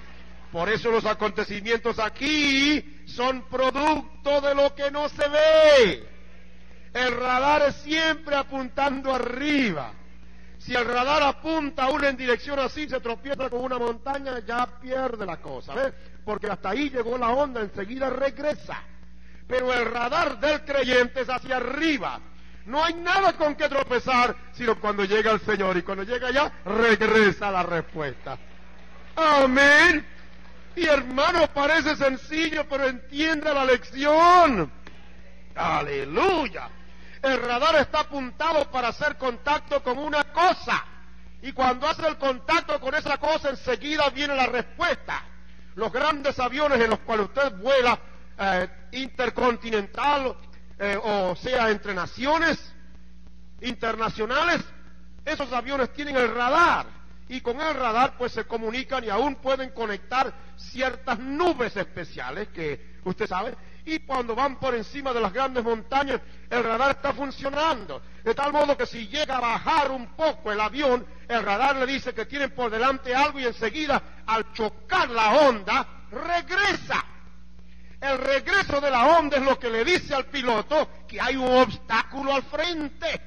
Por eso los acontecimientos aquí son producto de lo que no se ve. El radar es siempre apuntando arriba. Si el radar apunta uno en dirección así, se tropieza con una montaña, ya pierde la cosa, ¿ves? Porque hasta ahí llegó la onda, enseguida regresa. Pero el radar del creyente es hacia arriba. No hay nada con que tropezar, sino cuando llega el Señor. Y cuando llega allá, regresa la respuesta. Amén. Y hermano, parece sencillo, pero entiende la lección. Aleluya. El radar está apuntado para hacer contacto con una cosa. Y cuando hace el contacto con esa cosa, enseguida viene la respuesta. Los grandes aviones en los cuales usted vuela, intercontinental, o sea, entre naciones internacionales, esos aviones tienen el radar. Y con el radar pues se comunican y aún pueden conectar ciertas nubes especiales que usted sabe. Y cuando van por encima de las grandes montañas, el radar está funcionando. De tal modo que si llega a bajar un poco el avión, el radar le dice que tienen por delante algo y enseguida, al chocar la onda, regresa. El regreso de la onda es lo que le dice al piloto que hay un obstáculo al frente.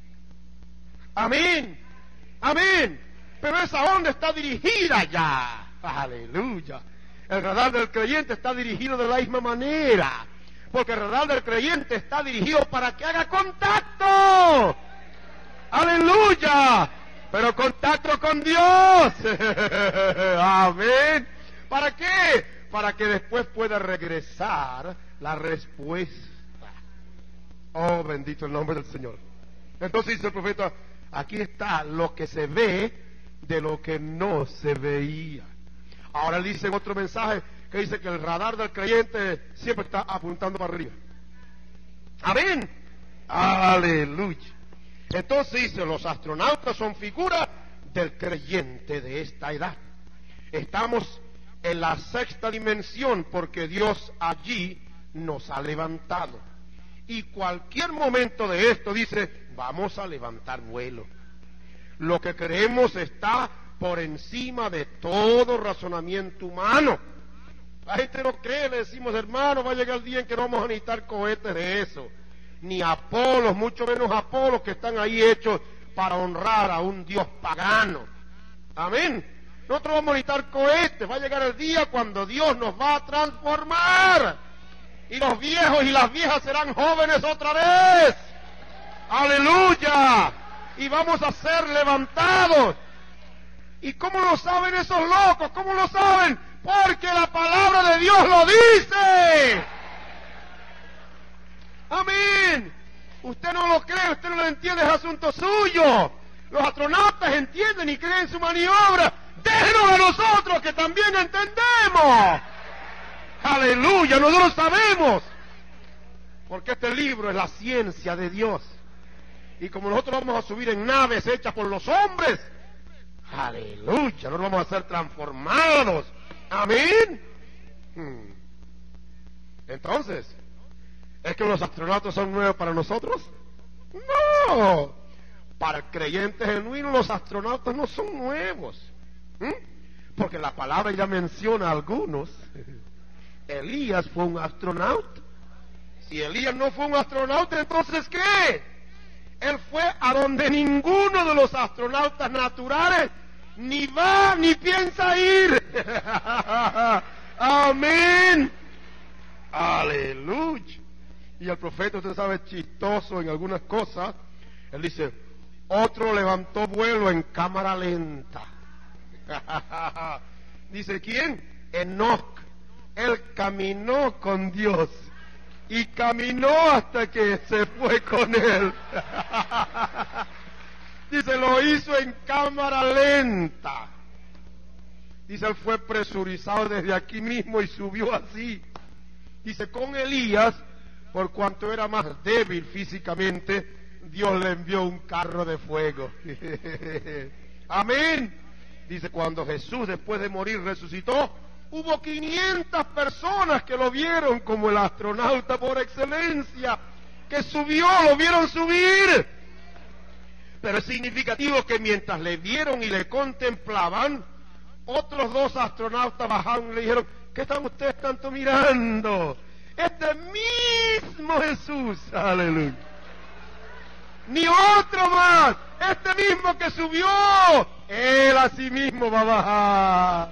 Amén. Amén. Pero esa onda está dirigida ya. Aleluya. El radar del creyente está dirigido de la misma manera. Porque el radar del creyente está dirigido para que haga contacto. Aleluya. Pero contacto con Dios. Amén. ¿Para qué? Para que después pueda regresar la respuesta. Oh, bendito el nombre del Señor. Entonces dice el profeta, aquí está lo que se ve de lo que no se veía. Ahora él dice en otro mensaje que dice que el radar del creyente siempre está apuntando para arriba. Amén. Aleluya. Entonces dice, los astronautas son figuras del creyente de esta edad. Estamos en la sexta dimensión porque Dios allí nos ha levantado. Y cualquier momento de esto dice, vamos a levantar vuelo. Lo que creemos está por encima de todo razonamiento humano. La gente no cree, le decimos, hermano, va a llegar el día en que no vamos a necesitar cohetes de eso. Ni Apolos, mucho menos Apolos, que están ahí hechos para honrar a un Dios pagano. Amén. Nosotros vamos a necesitar cohetes. Va a llegar el día cuando Dios nos va a transformar. Y los viejos y las viejas serán jóvenes otra vez. Aleluya. Y vamos a ser levantados. ¿Y cómo lo saben esos locos? ¿Cómo lo saben? Porque la palabra de Dios lo dice. Amén. Usted no lo cree, usted no lo entiende, es asunto suyo. Los astronautas entienden y creen su maniobra. Déjenos a nosotros que también entendemos. Aleluya, nosotros sabemos. Porque este libro es la ciencia de Dios. Y como nosotros vamos a subir en naves hechas por los hombres, aleluya, nos vamos a ser transformados. Amén. Entonces, ¿es que los astronautas son nuevos para nosotros? No. Para el creyente genuino los astronautas no son nuevos. Porque la palabra ya menciona a algunos. Elías fue un astronauta. Si Elías no fue un astronauta, entonces ¿qué? Él fue a donde ninguno de los astronautas naturales ni va ni piensa ir. Amén. Aleluya. Y el profeta, usted sabe, es chistoso en algunas cosas. Él dice, otro levantó vuelo en cámara lenta. Dice, ¿quién? Enoc. Él caminó con Dios. Y caminó hasta que se fue con él. Dice, lo hizo en cámara lenta. Dice, él fue presurizado desde aquí mismo y subió así. Dice, con Elías, por cuanto era más débil físicamente, Dios le envió un carro de fuego. Amén. Dice, cuando Jesús después de morir resucitó, hubo 500 personas que lo vieron como el astronauta por excelencia, que subió, lo vieron subir. Pero es significativo que mientras le vieron y le contemplaban, Otros 2 astronautas bajaron y le dijeron: ¿qué están ustedes tanto mirando? Este mismo Jesús, aleluya. Ni otro más, este mismo que subió, Él a sí mismo va a bajar.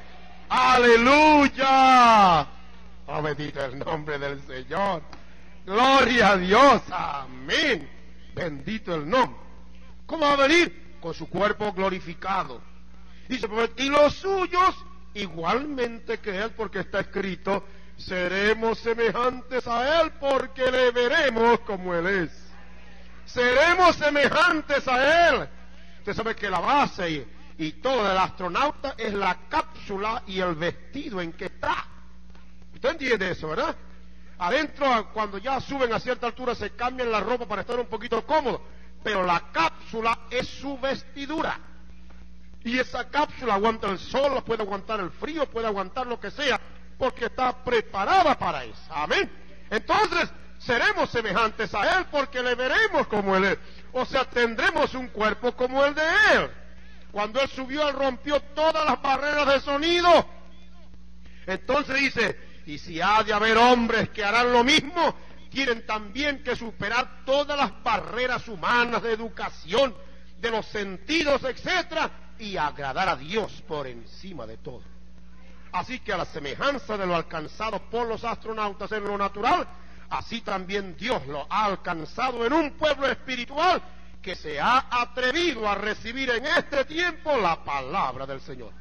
Aleluya. Oh, bendito el nombre del Señor. Gloria a Dios, amén. Bendito el nombre. ¿Cómo va a venir? Con su cuerpo glorificado. Dice, y los suyos igualmente que Él, porque está escrito: seremos semejantes a Él porque le veremos como Él es. Seremos semejantes a Él. Usted sabe que la base y todo del astronauta es la cápsula y el vestido en que está. ¿Usted entiende eso, verdad? Adentro, cuando ya suben a cierta altura, se cambian la ropa para estar un poquito cómodo, pero la cápsula es su vestidura. Y esa cápsula aguanta el sol, puede aguantar el frío, puede aguantar lo que sea, porque está preparada para eso. Amén. Entonces, seremos semejantes a Él porque le veremos como Él es. O sea, tendremos un cuerpo como el de Él. Cuando Él subió, Él rompió todas las barreras de sonido. Entonces dice, y si ha de haber hombres que harán lo mismo, tienen también que superar todas las barreras humanas de educación, de los sentidos, etcétera, y agradar a Dios por encima de todo. Así que a la semejanza de lo alcanzado por los astronautas en lo natural, así también Dios lo ha alcanzado en un pueblo espiritual que se ha atrevido a recibir en este tiempo la palabra del Señor.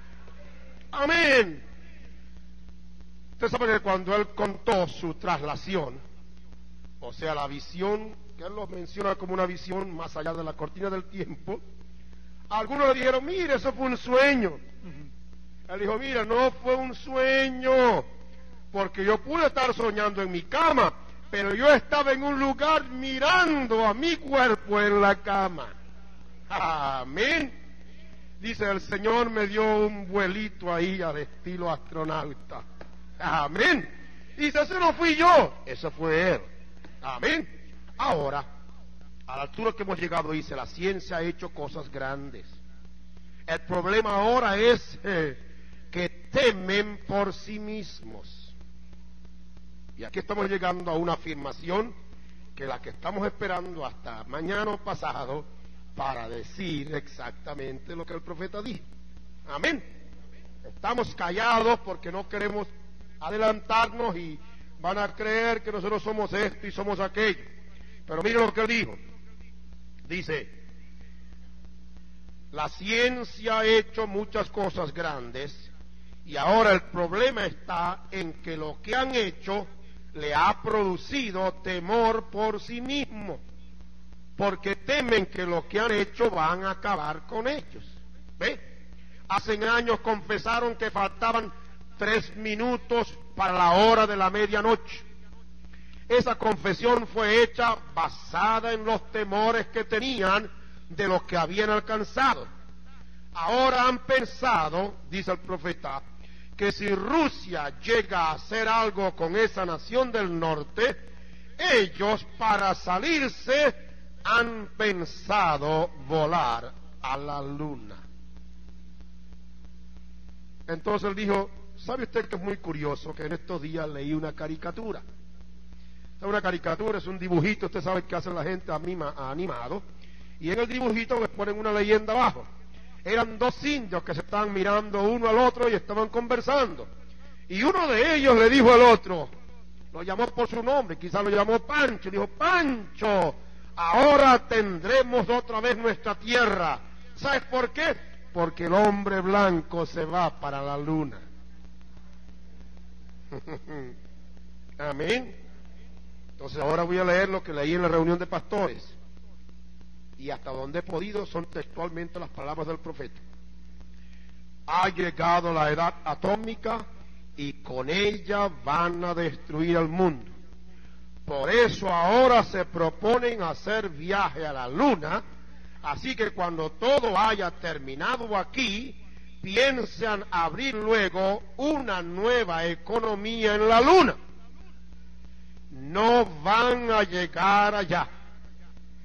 Amén. Usted sabe que cuando Él contó su traslación, o sea, la visión, que Él lo menciona como una visión más allá de la cortina del tiempo, algunos le dijeron: mire, eso fue un sueño. Él dijo: mira, no fue un sueño, porque yo pude estar soñando en mi cama, pero yo estaba en un lugar mirando a mi cuerpo en la cama. Amén. Dice, el Señor me dio un vuelito ahí al estilo astronauta. Amén. Dice, ese no fui yo, ese fue Él. Amén. Ahora, a la altura que hemos llegado, dice, la ciencia ha hecho cosas grandes. El problema ahora es que temen por sí mismos. Y aquí estamos llegando a una afirmación que la que estamos esperando hasta mañana o pasado para decir exactamente lo que el profeta dijo. Amén. Estamos callados porque no queremos adelantarnos y van a creer que nosotros somos esto y somos aquello. Pero miren lo que él dijo. Dice, la ciencia ha hecho muchas cosas grandes y ahora el problema está en que lo que han hecho le ha producido temor por sí mismo, porque temen que lo que han hecho van a acabar con ellos. ¿Ve? Hace años confesaron que faltaban 3 minutos para la hora de la medianoche. Esa confesión fue hecha basada en los temores que tenían de lo que habían alcanzado. Ahora han pensado, dice el profeta, que si Rusia llega a hacer algo con esa nación del norte, ellos para salirse han pensado volar a la luna. Entonces él dijo, ¿sabe usted que es muy curioso que en estos días leí una caricatura? Una caricatura es un dibujito, usted sabe que hace la gente animado, y en el dibujito les ponen una leyenda abajo. Eran 2 indios que se estaban mirando uno al otro y estaban conversando. Y uno de ellos le dijo al otro, lo llamó por su nombre, quizás lo llamó Pancho, dijo, Pancho, ahora tendremos otra vez nuestra tierra. ¿Sabes por qué? Porque el hombre blanco se va para la luna. Amén. Entonces ahora voy a leer lo que leí en la reunión de pastores. Y hasta donde he podido son textualmente las palabras del profeta. Ha llegado la edad atómica y con ella van a destruir al mundo. Por eso ahora se proponen hacer viaje a la luna. Así que cuando todo haya terminado aquí, piensan abrir luego una nueva economía en la luna. No van a llegar allá.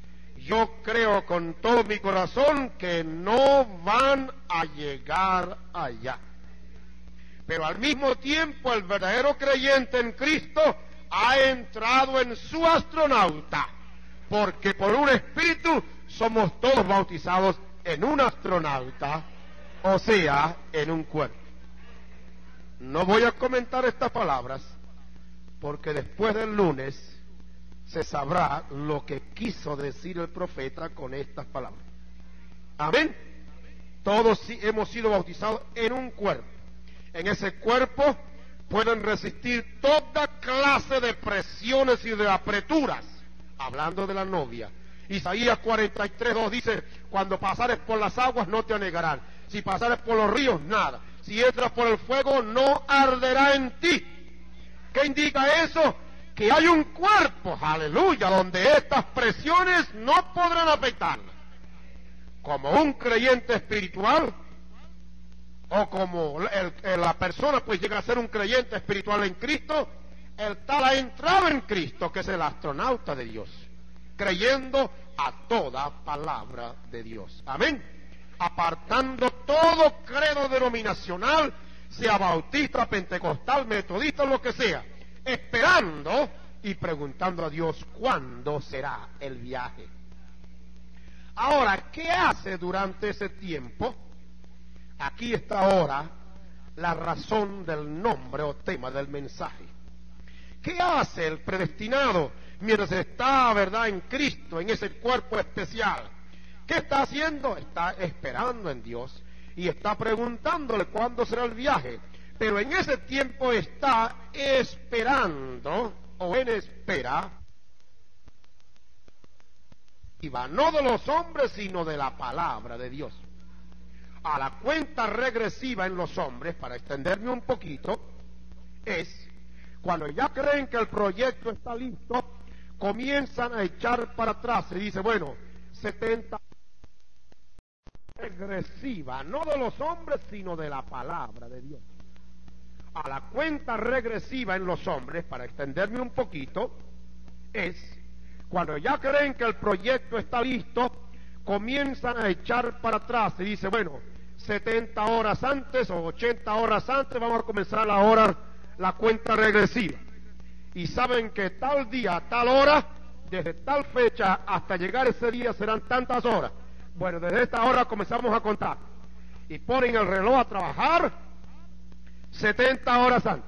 yo creo con todo mi corazón que no van a llegar allá. Pero al mismo tiempo el verdadero creyente en Cristo ha entrado en su astronauta, porque por un espíritu somos todos bautizados en un astronauta, o sea, en un cuerpo. No voy a comentar estas palabras, porque después del lunes se sabrá lo que quiso decir el profeta con estas palabras. Amén. Todos hemos sido bautizados en un cuerpo. En ese cuerpo pueden resistir toda clase de presiones y de apreturas. Hablando de la novia, Isaías 43:2 dice: cuando pasares por las aguas no te anegarán, si pasares por los ríos nada, si entras por el fuego no arderá en ti. ¿Qué indica eso? Que hay un cuerpo, aleluya, donde estas presiones no podrán afectarla. Como un creyente espiritual, o como la persona pues llega a ser un creyente espiritual en Cristo, el tal ha entrado en Cristo, que es el astronauta de Dios, creyendo a toda palabra de Dios. Amén. Apartando todo credo denominacional, sea bautista, pentecostal, metodista, lo que sea, esperando y preguntando a Dios cuándo será el viaje. Ahora, ¿qué hace durante ese tiempo? Aquí está ahora la razón del nombre o tema del mensaje. ¿Qué hace el predestinado mientras está, verdad, en Cristo, en ese cuerpo especial? ¿Qué está haciendo? Está esperando en Dios y está preguntándole cuándo será el viaje. Pero en ese tiempo está esperando, o en espera, y va no de los hombres, sino de la palabra de Dios. A la cuenta regresiva en los hombres, para extenderme un poquito, es cuando ya creen que el proyecto está listo, comienzan a echar para atrás y dice, bueno, 70 regresiva, no de los hombres, sino de la palabra de Dios. A la cuenta regresiva en los hombres, para extenderme un poquito, es cuando ya creen que el proyecto está listo, comienzan a echar para atrás y dice, bueno, 70 horas antes o 80 horas antes vamos a comenzar la cuenta regresiva. Y saben que tal día, tal hora, desde tal fecha hasta llegar ese día serán tantas horas. Bueno, desde esta hora comenzamos a contar. Y ponen el reloj a trabajar 70 horas antes.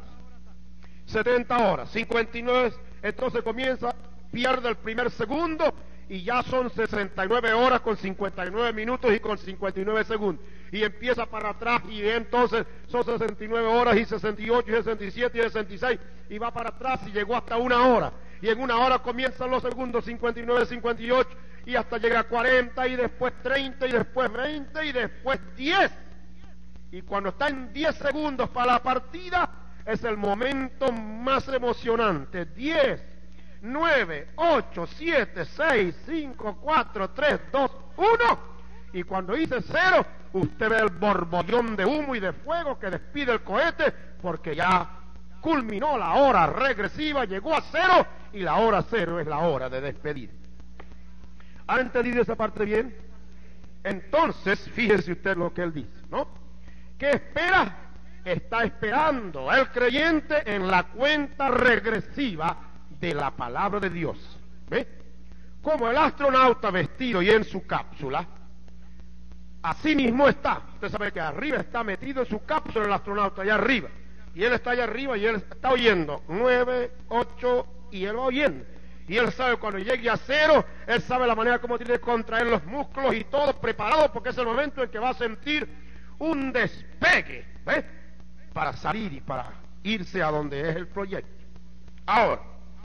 70 horas, 59, entonces comienza, pierde el primer segundo y ya son 69 horas con 59 minutos y con 59 segundos. Y empieza para atrás y entonces son 69 horas y 68 y 67 y 66 y va para atrás y llegó hasta una hora. Y en una hora comienzan los segundos 59, 58 y hasta llega a 40 y después 30 y después 20 y después 10. Y cuando está en 10 segundos para la partida es el momento más emocionante. 10, 9, 8, 7, 6, 5, 4, 3, 2, 1. Y cuando dice 0, usted ve el borbollón de humo y de fuego que despide el cohete, porque ya culminó la hora regresiva, llegó a 0 y la hora 0 es la hora de despedir. ¿Han entendido esa parte bien? Entonces, fíjese usted lo que él dice, ¿no? ¿Qué espera? Está esperando el creyente en la cuenta regresiva de la palabra de Dios. ¿Ve? Como el astronauta vestido y en su cápsula, así mismo está. Usted sabe que arriba está metido en su cápsula el astronauta, allá arriba. Y él está allá arriba y él está oyendo 9, 8 y él va oyendo. Y él sabe cuando llegue a 0, él sabe la manera como tiene que contraer los músculos y todo preparado porque es el momento en que va a sentir un despegue, ¿ves? Para salir y para irse a donde es el proyecto. Ahora,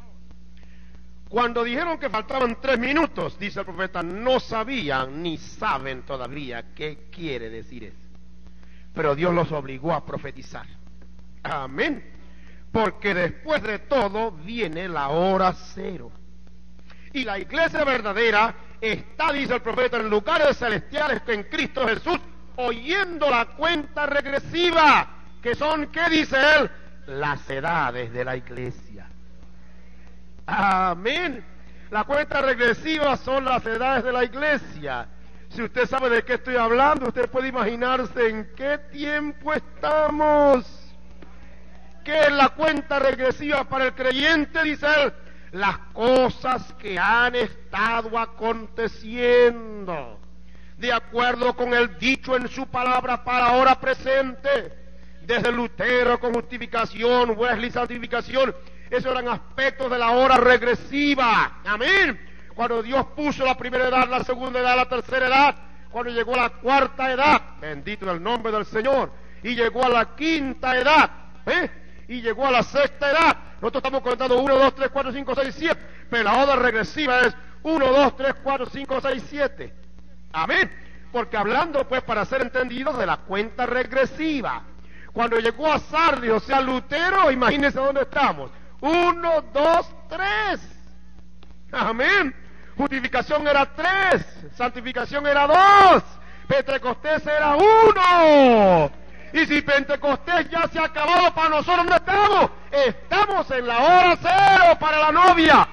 cuando dijeron que faltaban 3 minutos, dice el profeta, no sabían ni saben todavía qué quiere decir eso. Pero Dios los obligó a profetizar. Amén. Porque después de todo viene la hora 0. Y la iglesia verdadera está, dice el profeta, en lugares celestiales en Cristo Jesús, oyendo la cuenta regresiva, que son, ¿qué dice él? Las edades de la iglesia. Amén. La cuenta regresiva son las edades de la iglesia. Si usted sabe de qué estoy hablando, usted puede imaginarse en qué tiempo estamos. ¿Qué es la cuenta regresiva para el creyente? Dice él, las cosas que han estado aconteciendo, de acuerdo con el dicho en su palabra para ahora presente, desde Lutero con justificación, Wesley santificación. Esos eran aspectos de la hora regresiva. Amén. Cuando Dios puso la primera edad, la segunda edad, la tercera edad, cuando llegó a la cuarta edad, bendito es el nombre del Señor, y llegó a la quinta edad, y llegó a la sexta edad. Nosotros estamos contando 1, 2, 3, 4, 5, 6, 7, pero la hora regresiva es 1, 2, 3, 4, 5, 6, 7. Amén. Porque hablando, pues, para ser entendidos de la cuenta regresiva, cuando llegó a Sardis, o sea, Lutero, imagínense dónde estamos. 1, 2, 3. Amén. Justificación era 3, santificación era 2, Pentecostés era 1. Y si Pentecostés ya se ha acabado para nosotros, ¿dónde estamos? Estamos en la hora cero para la novia.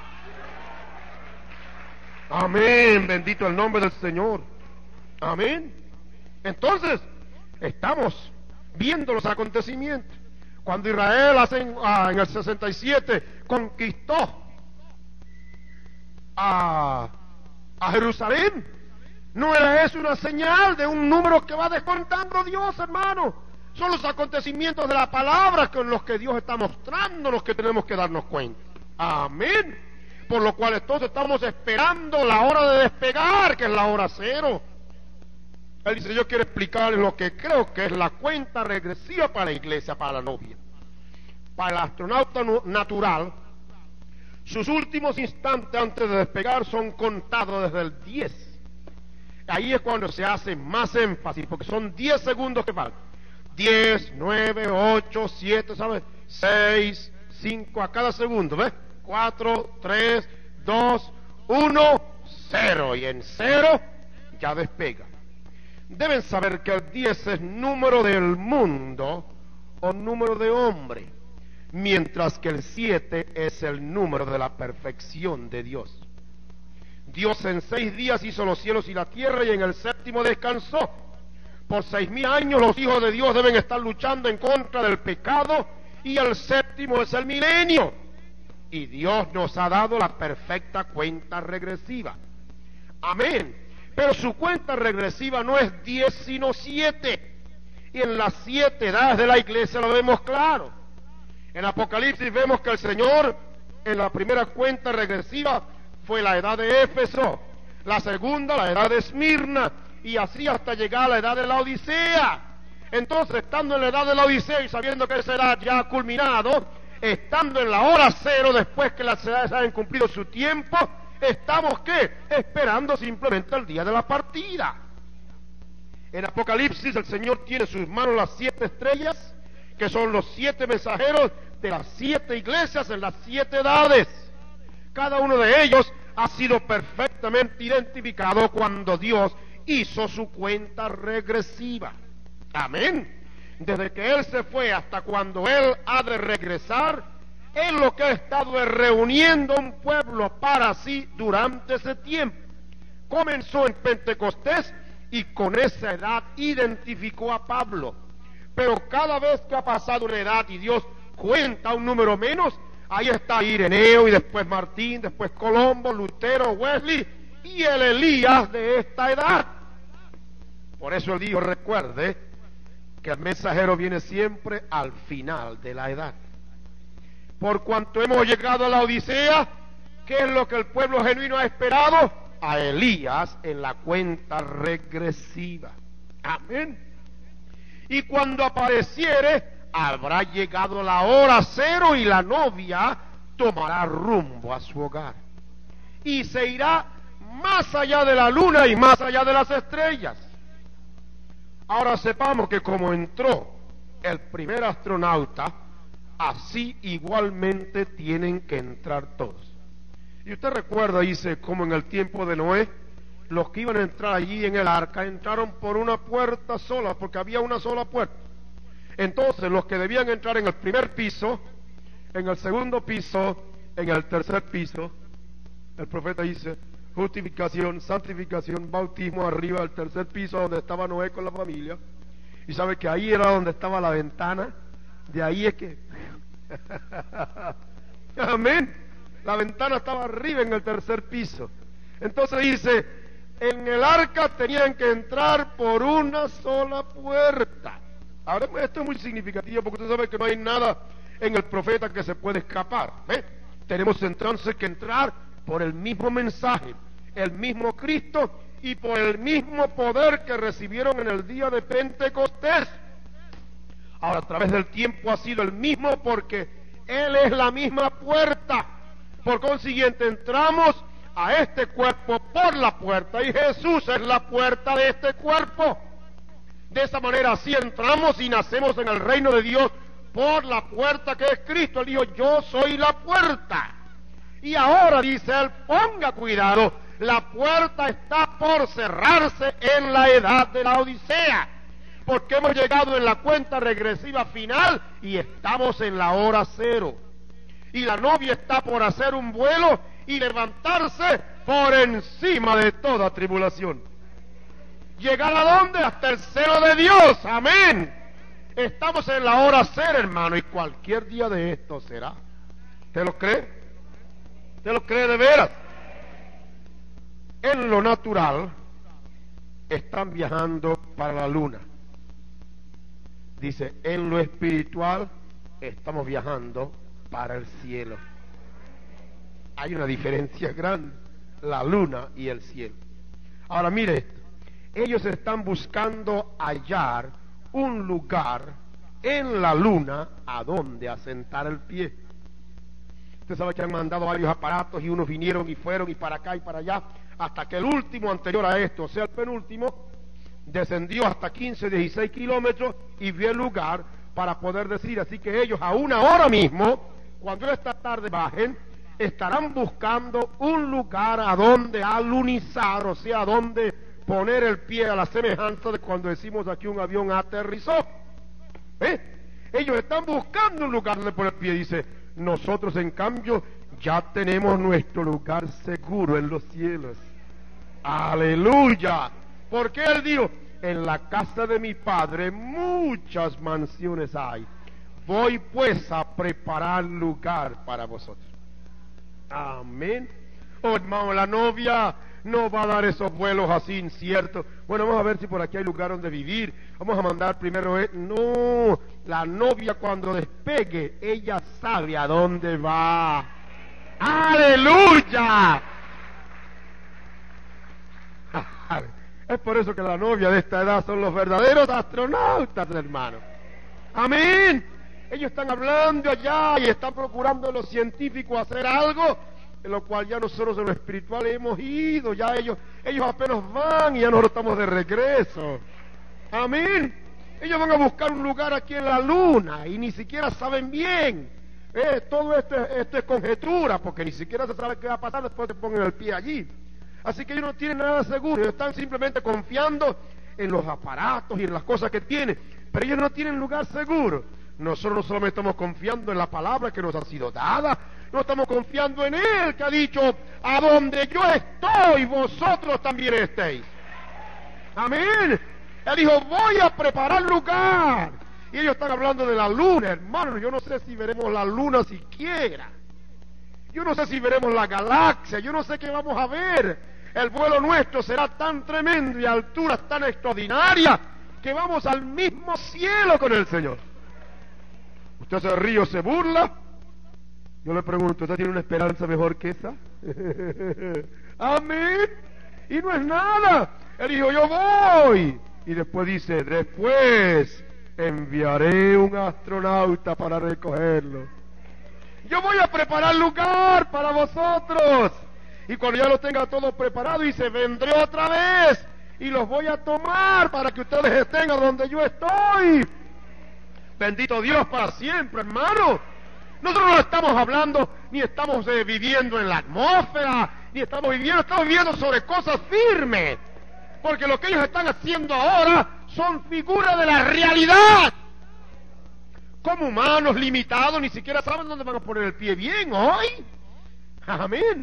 Amén, bendito el nombre del Señor. Amén. Entonces, estamos viendo los acontecimientos. Cuando Israel en el 67 conquistó a Jerusalén, ¿no era eso una señal de un número que va descontando Dios, hermano? Son los acontecimientos de la palabra con los que Dios está mostrando los que tenemos que darnos cuenta. Amén. Por lo cual entonces estamos esperando la hora de despegar, que es la hora cero. Él dice, yo quiero explicarles lo que creo que es la cuenta regresiva para la iglesia, para la novia. Para el astronauta natural, sus últimos instantes antes de despegar son contados desde el 10. Ahí es cuando se hace más énfasis, porque son 10 segundos que faltan. 10, 9, 8, 7, ¿sabes? 6, 5 a cada segundo, ¿ves? 4, 3, 2, 1, 0. Y en 0 ya despega. Deben saber que el 10 es número del mundo o número de hombre, mientras que el 7 es el número de la perfección de Dios. Dios en 6 días hizo los cielos y la tierra y en el séptimo descansó. Por 6,000 años los hijos de Dios deben estar luchando en contra del pecado y el séptimo es el milenio. Y Dios nos ha dado la perfecta cuenta regresiva. Amén. Pero su cuenta regresiva no es 10 sino 7. Y en las 7 edades de la iglesia lo vemos claro. En Apocalipsis vemos que el Señor en la primera cuenta regresiva fue la edad de Éfeso, la segunda la edad de Esmirna, y así hasta llegar a la edad de la Odisea. Entonces, estando en la edad de la Odisea y sabiendo que esa edad ya ha culminado, estando en la hora cero después que las edades hayan cumplido su tiempo, estamos ¿qué? Esperando simplemente el día de la partida. En Apocalipsis el Señor tiene en sus manos las 7 estrellas, que son los 7 mensajeros de las 7 iglesias en las 7 edades. Cada uno de ellos ha sido perfectamente identificado cuando Dios hizo su cuenta regresiva. Amén. Desde que Él se fue hasta cuando Él ha de regresar, Él lo que ha estado es reuniendo un pueblo para sí durante ese tiempo. Comenzó en Pentecostés y con esa edad identificó a Pablo. Pero cada vez que ha pasado una edad y Dios cuenta un número menos, ahí está Ireneo y después Martín, después Colombo, Lutero, Wesley y el Elías de esta edad. Por eso él dijo, recuerde que el mensajero viene siempre al final de la edad. Por cuanto hemos llegado a la Odisea, ¿qué es lo que el pueblo genuino ha esperado? A Elías en la cuenta regresiva. Amén. Y cuando apareciere, habrá llegado la hora cero y la novia tomará rumbo a su hogar. Y se irá más allá de la luna y más allá de las estrellas. Ahora sepamos que como entró el primer astronauta, así igualmente tienen que entrar todos. Y usted recuerda, dice, como en el tiempo de Noé, los que iban a entrar allí en el arca entraron por una puerta sola, porque había una sola puerta. Entonces los que debían entrar en el primer piso, en el segundo piso, en el tercer piso, El profeta dice, justificación, santificación, bautismo, arriba al tercer piso donde estaba Noé con la familia. Y sabe que ahí era donde estaba la ventana. De ahí es que... Amén. La ventana estaba arriba en el tercer piso. Entonces dice, en el arca tenían que entrar por una sola puerta. Ahora esto es muy significativo porque usted sabe que no hay nada en el profeta que se puede escapar. Tenemos entonces que entrar por el mismo mensaje, el mismo Cristo y por el mismo poder que recibieron en el día de Pentecostés. Ahora, a través del tiempo ha sido el mismo porque Él es la misma puerta. Por consiguiente, entramos a este cuerpo por la puerta y Jesús es la puerta de este cuerpo. De esa manera así entramos y nacemos en el reino de Dios por la puerta que es Cristo. Él dijo, yo soy la puerta. Y ahora dice él, ponga cuidado, la puerta está por cerrarse en la edad de la Odisea, porque hemos llegado en la cuenta regresiva final y estamos en la hora cero. Y la novia está por hacer un vuelo y levantarse por encima de toda tribulación. ¿Llegar a dónde? Hasta el celo de Dios, amén. Estamos en la hora cero, hermano, y cualquier día de esto será. ¿Te lo cree? ¿Te lo cree de veras? En lo natural están viajando para la luna. Dice, en lo espiritual estamos viajando para el cielo. Hay una diferencia grande, la luna y el cielo. Ahora mire esto, ellos están buscando hallar un lugar en la luna a donde asentar el pie. Usted sabe que han mandado varios aparatos y unos vinieron y fueron y para acá y para allá, hasta que el último anterior a esto, o sea el penúltimo, descendió hasta 15, 16 kilómetros y vio el lugar para poder decir. Así que ellos aún ahora mismo, cuando esta tarde bajen, estarán buscando un lugar a donde alunizar, o sea, a donde poner el pie, a la semejanza de cuando decimos aquí un avión aterrizó. Ellos están buscando un lugar donde poner el pie. Dice, nosotros en cambio ya tenemos nuestro lugar seguro en los cielos. Aleluya. Porque él dijo, en la casa de mi padre muchas mansiones hay. Voy pues a preparar lugar para vosotros. Amén. Oh, hermano, la novia no va a dar esos vuelos así inciertos. Bueno, vamos a ver si por aquí hay lugar donde vivir. Vamos a mandar primero. No, la novia cuando despegue, ella sabe a dónde va. ¡Aleluya! Es por eso que la novia de esta edad son los verdaderos astronautas, hermano. Amén. Ellos están hablando allá y están procurando los científicos hacer algo en lo cual ya nosotros en lo espiritual hemos ido. Ya ellos apenas van y ya nosotros estamos de regreso. Amén. Ellos van a buscar un lugar aquí en la luna y ni siquiera saben bien. Todo esto es conjetura, porque ni siquiera se sabe qué va a pasar después que pongan el pie allí. Así que ellos no tienen nada seguro, ellos están simplemente confiando en los aparatos y en las cosas que tienen, pero ellos no tienen lugar seguro. Nosotros no solamente estamos confiando en la palabra que nos ha sido dada, no estamos confiando en Él, que ha dicho, a donde yo estoy, vosotros también estéis. Amén. Él dijo, voy a preparar lugar. Y ellos están hablando de la luna, hermano. Yo no sé si veremos la luna siquiera. Yo no sé si veremos la galaxia, yo no sé qué vamos a ver. El vuelo nuestro será tan tremendo y a alturas tan extraordinarias que vamos al mismo cielo con el Señor. Usted se ríe o se burla. Yo le pregunto, ¿usted tiene una esperanza mejor que esa? Amén. Y no es nada. Él dijo, yo voy. Y después dice, después enviaré un astronauta para recogerlo. Yo voy a preparar lugar para vosotros. Y cuando ya lo tenga todo preparado, dice, vendré otra vez y los voy a tomar para que ustedes estén a donde yo estoy. Bendito Dios para siempre, hermano. Nosotros no estamos hablando, ni estamos viviendo en la atmósfera, ni estamos viviendo sobre cosas firmes. Porque lo que ellos están haciendo ahora son figuras de la realidad. Como humanos limitados, ni siquiera saben dónde van a poner el pie bien hoy. Amén.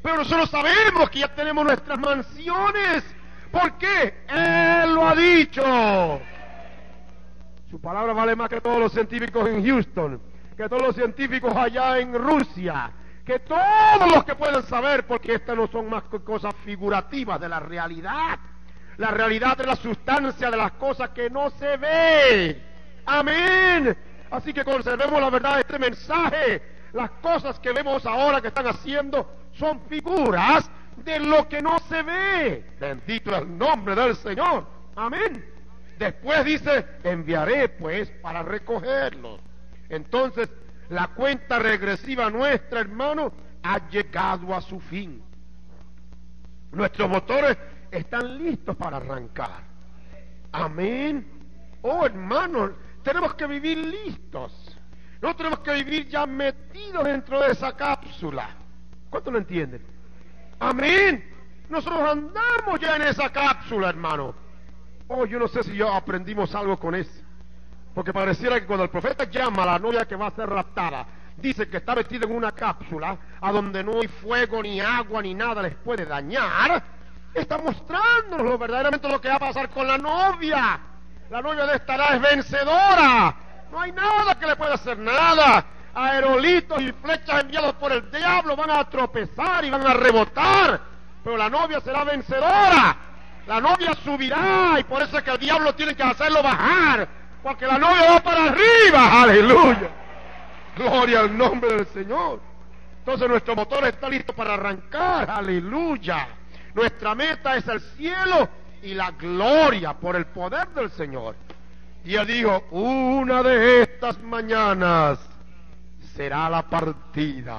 Pero nosotros sabemos que ya tenemos nuestras mansiones. ¿Por qué? Él lo ha dicho. Su palabra vale más que todos los científicos en Houston, que todos los científicos allá en Rusia, que todos los que puedan saber, porque estas no son más que cosas figurativas de la realidad. La realidad es la sustancia de las cosas que no se ve. Amén. Así que conservemos la verdad de este mensaje. Las cosas que vemos ahora que están haciendo son figuras de lo que no se ve. Bendito es el nombre del Señor. Amén. Después dice, enviaré pues para recogerlos. Entonces, la cuenta regresiva nuestra, hermano, ha llegado a su fin. Nuestros motores están listos para arrancar. Amén. Oh, hermanos, tenemos que vivir listos. No tenemos que vivir ya metidos dentro de esa cápsula. ¿Cuánto lo entienden? Amén. Nosotros andamos ya en esa cápsula, hermano. Oh, yo no sé si ya aprendimos algo con eso. Porque pareciera que cuando el profeta llama a la novia que va a ser raptada, dice que está metida en una cápsula a donde no hay fuego, ni agua, ni nada les puede dañar. Está mostrándonos verdaderamente lo que va a pasar con la novia. La novia de esta edad es vencedora. No hay nada que le pueda hacer nada. Aerolitos y flechas enviados por el diablo van a tropezar y van a rebotar. Pero la novia será vencedora. La novia subirá y por eso es que el diablo tiene que hacerlo bajar. Porque la novia va para arriba. Aleluya. Gloria al nombre del Señor. Entonces nuestro motor está listo para arrancar. Aleluya. Nuestra meta es el cielo y la gloria por el poder del Señor. Y él dijo, una de estas mañanas será la partida.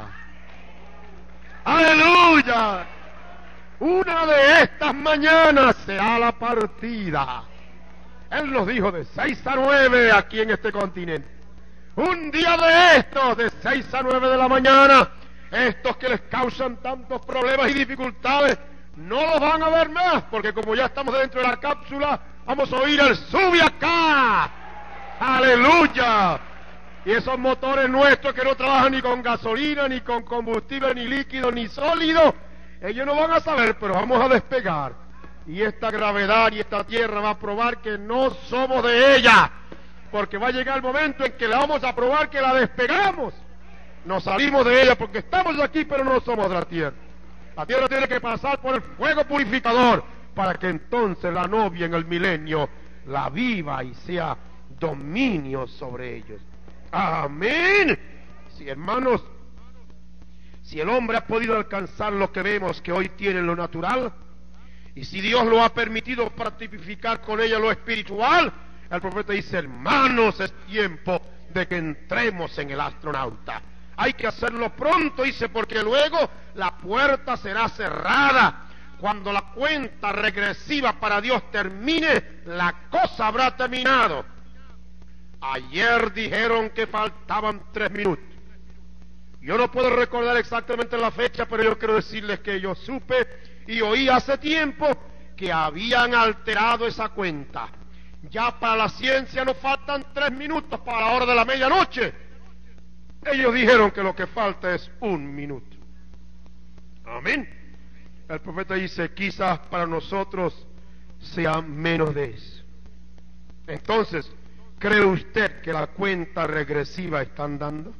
¡Aleluya! Una de estas mañanas será la partida. Él nos dijo de 6 a 9 aquí en este continente. Un día de estos, de 6 a 9 de la mañana, estos que les causan tantos problemas y dificultades, no los van a ver más, porque como ya estamos dentro de la cápsula, vamos a oír el sube acá. ¡Aleluya! Y esos motores nuestros que no trabajan ni con gasolina, ni con combustible, ni líquido, ni sólido, ellos no van a saber, pero vamos a despegar. Y esta gravedad y esta tierra va a probar que no somos de ella, porque va a llegar el momento en que le vamos a probar que la despegamos. Nos salimos de ella porque estamos aquí, pero no somos de la tierra. La tierra tiene que pasar por el fuego purificador para que entonces la novia en el milenio la viva y sea dominio sobre ellos. Amén. Sí, hermanos, si el hombre ha podido alcanzar lo que vemos que hoy tiene en lo natural, y si Dios lo ha permitido participar con ella lo espiritual, el profeta dice, hermanos, es tiempo de que entremos en el astronauta. Hay que hacerlo pronto, dice, porque luego la puerta será cerrada. Cuando la cuenta regresiva para Dios termine, la cosa habrá terminado. Ayer dijeron que faltaban 3 minutos. Yo no puedo recordar exactamente la fecha, pero yo quiero decirles que yo supe y oí hace tiempo que habían alterado esa cuenta. Ya para la ciencia nos faltan 3 minutos para la hora de la medianoche. Ellos dijeron que lo que falta es 1 minuto. Amén. El profeta dice, quizás para nosotros sea menos de eso. Entonces, ¿cree usted que la cuenta regresiva está andando?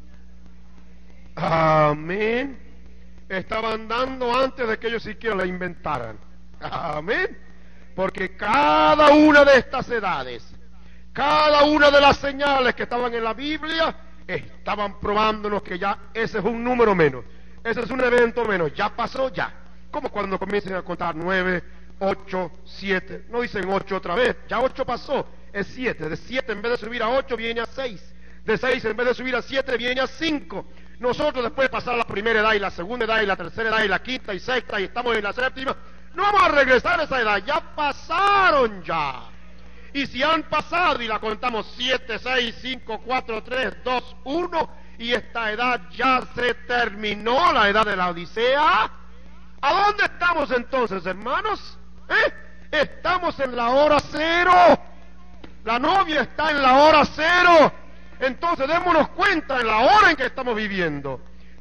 Amén. Estaba andando antes de que ellos siquiera la inventaran. Amén. Porque cada una de estas edades, cada una de las señales que estaban en la Biblia, estaban probándonos que ya ese es un número menos, ese es un evento menos, ya pasó ya. Como cuando comiencen a contar 9, 8, 7, no dicen 8 otra vez, ya 8 pasó, es 7, de 7 en vez de subir a 8 viene a 6, de 6 en vez de subir a 7 viene a 5. Nosotros después de pasar la primera edad y la segunda edad y la tercera edad y la quinta y sexta y estamos en la séptima, no vamos a regresar a esa edad, ya pasaron ya. Y si han pasado y la contamos 7, 6, 5, 4, 3, 2, 1 y esta edad ya se terminó, la edad de la Odisea, ¿a dónde estamos entonces, hermanos? Estamos en la hora cero. La novia está en la hora cero. Entonces démonos cuenta en la hora en que estamos viviendo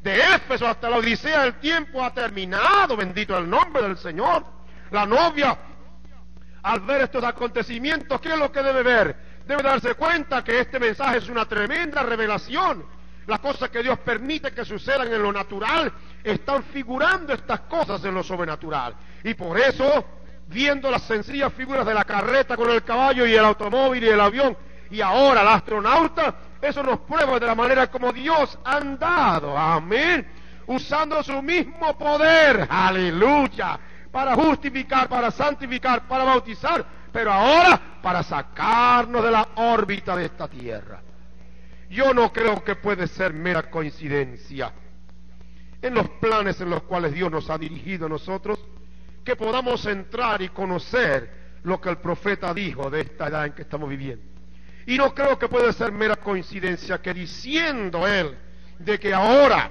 de Éfeso hasta la Odisea, el tiempo ha terminado, bendito el nombre del Señor. La novia, al ver estos acontecimientos, ¿qué es lo que debe ver? Debe darse cuenta que este mensaje es una tremenda revelación. Las cosas que Dios permite que sucedan en lo natural están figurando estas cosas en lo sobrenatural. Y por eso, viendo las sencillas figuras de la carreta con el caballo y el automóvil y el avión, y ahora el astronauta, eso nos prueba de la manera como Dios ha andado, amén, usando su mismo poder, aleluya, para justificar, para santificar, para bautizar, pero ahora para sacarnos de la órbita de esta tierra. Yo no creo que puede ser mera coincidencia en los planes en los cuales Dios nos ha dirigido a nosotros, que podamos entrar y conocer lo que el profeta dijo de esta edad en que estamos viviendo. Y no creo que puede ser mera coincidencia que diciendo él de que ahora,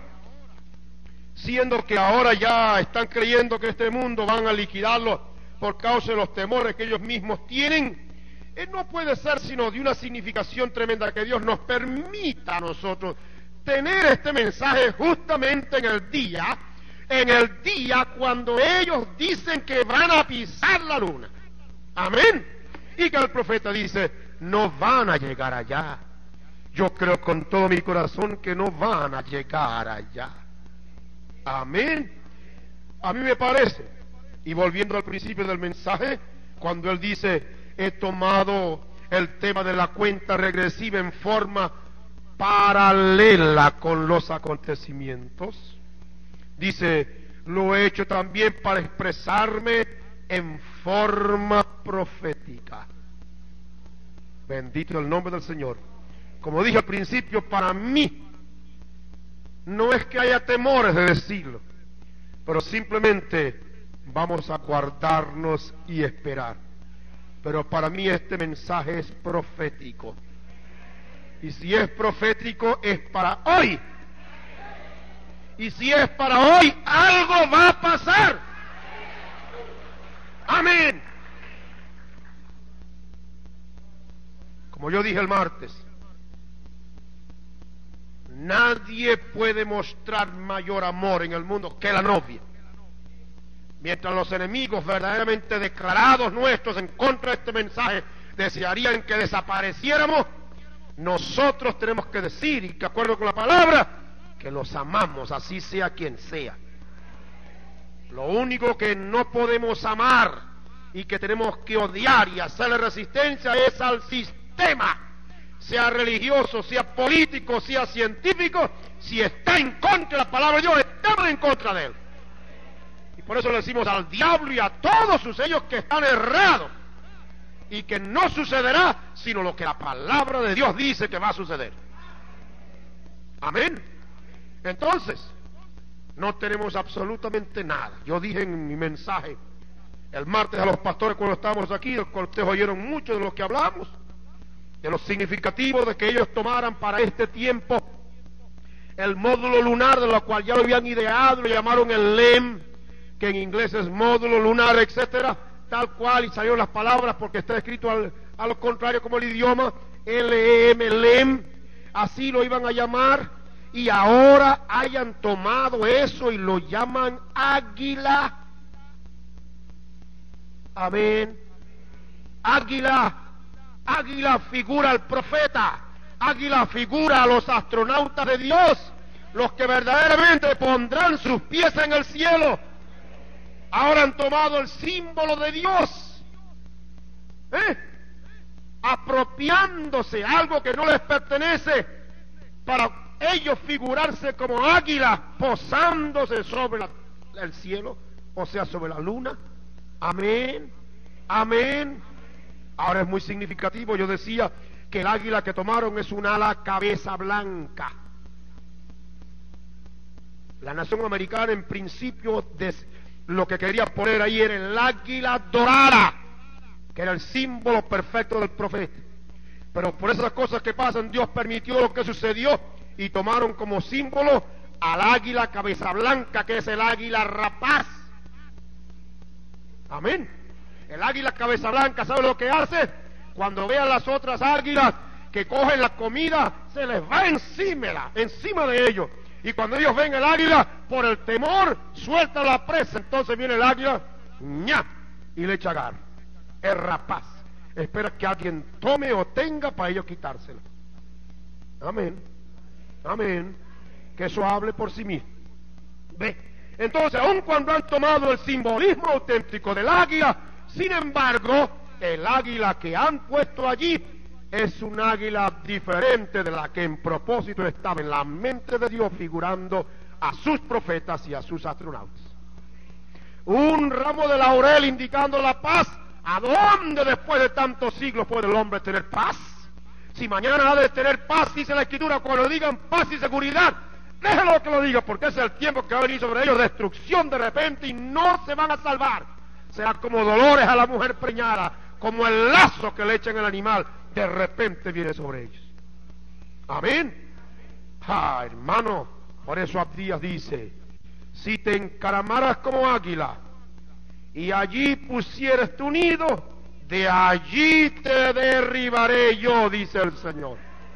siendo que ahora ya están creyendo que este mundo van a liquidarlo por causa de los temores que ellos mismos tienen, no puede ser sino de una significación tremenda que Dios nos permita a nosotros tener este mensaje justamente en el día cuando ellos dicen que van a pisar la luna. Amén. Y que el profeta dice, no van a llegar allá. Yo creo con todo mi corazón que no van a llegar allá. Amén. A mí me parece, y volviendo al principio del mensaje, cuando él dice, he tomado el tema de la cuenta regresiva en forma paralela con los acontecimientos, dice, lo he hecho también para expresarme en forma profética. Bendito el nombre del Señor. Como dije al principio, para mí no es que haya temores de decirlo, pero simplemente vamos a guardarnos y esperar. Pero para mí este mensaje es profético. Y si es profético, es para hoy. Y si es para hoy, algo va a pasar. Amén. Como yo dije el martes, nadie puede mostrar mayor amor en el mundo que la novia. Mientras los enemigos verdaderamente declarados nuestros en contra de este mensaje desearían que desapareciéramos, nosotros tenemos que decir, y que acuerdo con la palabra, que los amamos, así sea quien sea. Lo único que no podemos amar y que tenemos que odiar y hacerle resistencia es al sistema, sea religioso, sea político, sea científico. Si está en contra de la palabra de Dios, estamos en contra de él. Y por eso le decimos al diablo y a todos sus sellos que están errados y que no sucederá sino lo que la palabra de Dios dice que va a suceder. Amén. Entonces, no tenemos absolutamente nada. Yo dije en mi mensaje el martes a los pastores cuando estábamos aquí, el cual ustedes oyeron mucho de lo que hablamos, de lo significativo de que ellos tomaran para este tiempo el módulo lunar, de lo cual ya lo habían ideado, lo llamaron el LEM, que en inglés es módulo lunar, etcétera, tal cual, y salieron las palabras porque está escrito a lo contrario como el idioma, L-E-M, LEM, así lo iban a llamar, y ahora hayan tomado eso y lo llaman águila. Amén. Águila. Águila figura al profeta, águila figura a los astronautas de Dios, los que verdaderamente pondrán sus pies en el cielo. Ahora han tomado el símbolo de Dios, apropiándose algo que no les pertenece para ellos figurarse como águilas posándose sobre el cielo, o sea, sobre la luna. Amén, amén. Ahora es muy significativo, yo decía que el águila que tomaron es un ala cabeza blanca. La nación americana en principio lo que quería poner ahí era el águila dorada, que era el símbolo perfecto del profeta. Pero por esas cosas que pasan, Dios permitió lo que sucedió y tomaron como símbolo al águila cabeza blanca, que es el águila rapaz. Amén. El águila cabeza blanca, ¿sabe lo que hace? Cuando ve a las otras águilas que cogen la comida, se les va encima de ellos. Y cuando ellos ven el águila, por el temor, suelta la presa. Entonces viene el águila, ¡ña! Y le echa agarre. Es rapaz. Espera que alguien tome o tenga para ellos quitársela. Amén. Amén. Que eso hable por sí mismo. Ve. Entonces, aun cuando han tomado el simbolismo auténtico del águila, sin embargo, el águila que han puesto allí es un águila diferente de la que en propósito estaba en la mente de Dios, figurando a sus profetas y a sus astronautas. Un ramo de laurel indicando la paz. ¿A dónde después de tantos siglos puede el hombre tener paz? Si mañana ha de tener paz, dice la Escritura, cuando digan paz y seguridad, déjelo que lo diga, porque es el tiempo que va a venir sobre ellos destrucción de repente y no se van a salvar. Será como dolores a la mujer preñada, como el lazo que le echan al animal, de repente viene sobre ellos. Amén. Hermano, por eso Abdías dice, si te encaramaras como águila y allí pusieres tu nido, de allí te derribaré yo, dice el Señor.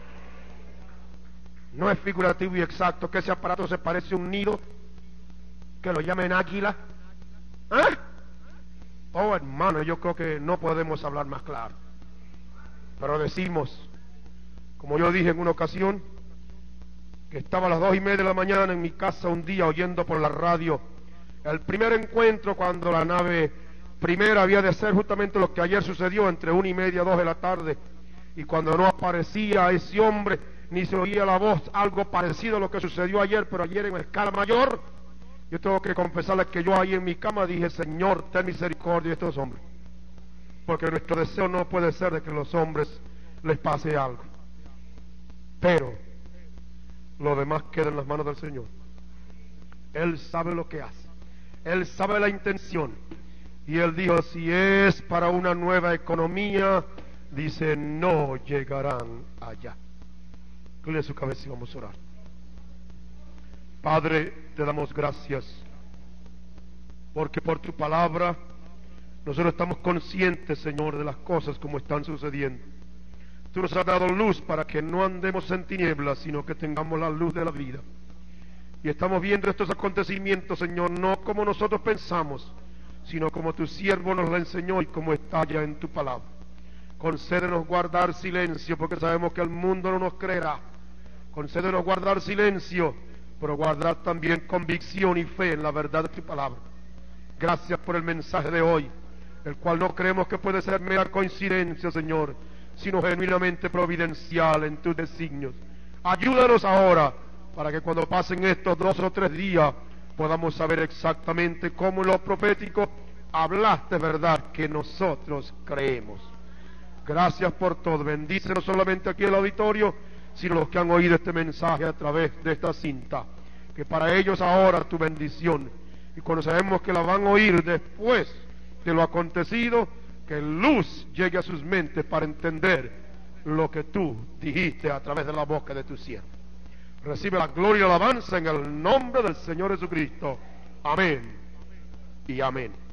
No es figurativo y exacto que ese aparato se parece a un nido, que lo llamen águila. ¿Eh? Oh, hermano, yo creo que no podemos hablar más claro. Pero decimos, como yo dije en una ocasión, que estaba a las 2:30 de la mañana en mi casa un día oyendo por la radio el primer encuentro, cuando la nave primera había de ser justamente lo que ayer sucedió, entre 1:30 y 2 de la tarde, y cuando no aparecía ese hombre, ni se oía la voz, algo parecido a lo que sucedió ayer, pero ayer en escala mayor. Yo tengo que confesarles que yo ahí en mi cama dije, Señor, ten misericordia de estos hombres, porque nuestro deseo no puede ser de que a los hombres les pase algo, pero lo demás queda en las manos del Señor. Él sabe lo que hace, Él sabe la intención, y Él dijo, si es para una nueva economía, dice, no llegarán allá. Incline su cabeza y vamos a orar. Padre, te damos gracias, porque por tu palabra nosotros estamos conscientes, Señor, de las cosas como están sucediendo. Tú nos has dado luz para que no andemos en tinieblas, sino que tengamos la luz de la vida. Y estamos viendo estos acontecimientos, Señor, no como nosotros pensamos, sino como tu siervo nos la enseñó y como está ya en tu palabra. Concédenos guardar silencio, porque sabemos que el mundo no nos creerá. Concédenos guardar silencio, pero guardar también convicción y fe en la verdad de tu palabra. Gracias por el mensaje de hoy, el cual no creemos que puede ser mera coincidencia, Señor, sino genuinamente providencial en tus designios. Ayúdanos ahora, para que cuando pasen estos 2 o 3 días, podamos saber exactamente cómo en lo profético hablaste verdad que nosotros creemos. Gracias por todo. Bendice no solamente aquí el auditorio, sino los que han oído este mensaje a través de esta cinta. Que para ellos ahora tu bendición, y cuando sabemos que la van a oír después de lo acontecido, que luz llegue a sus mentes para entender lo que tú dijiste a través de la boca de tu siervo. Recibe la gloria y la alabanza en el nombre del Señor Jesucristo. Amén y amén.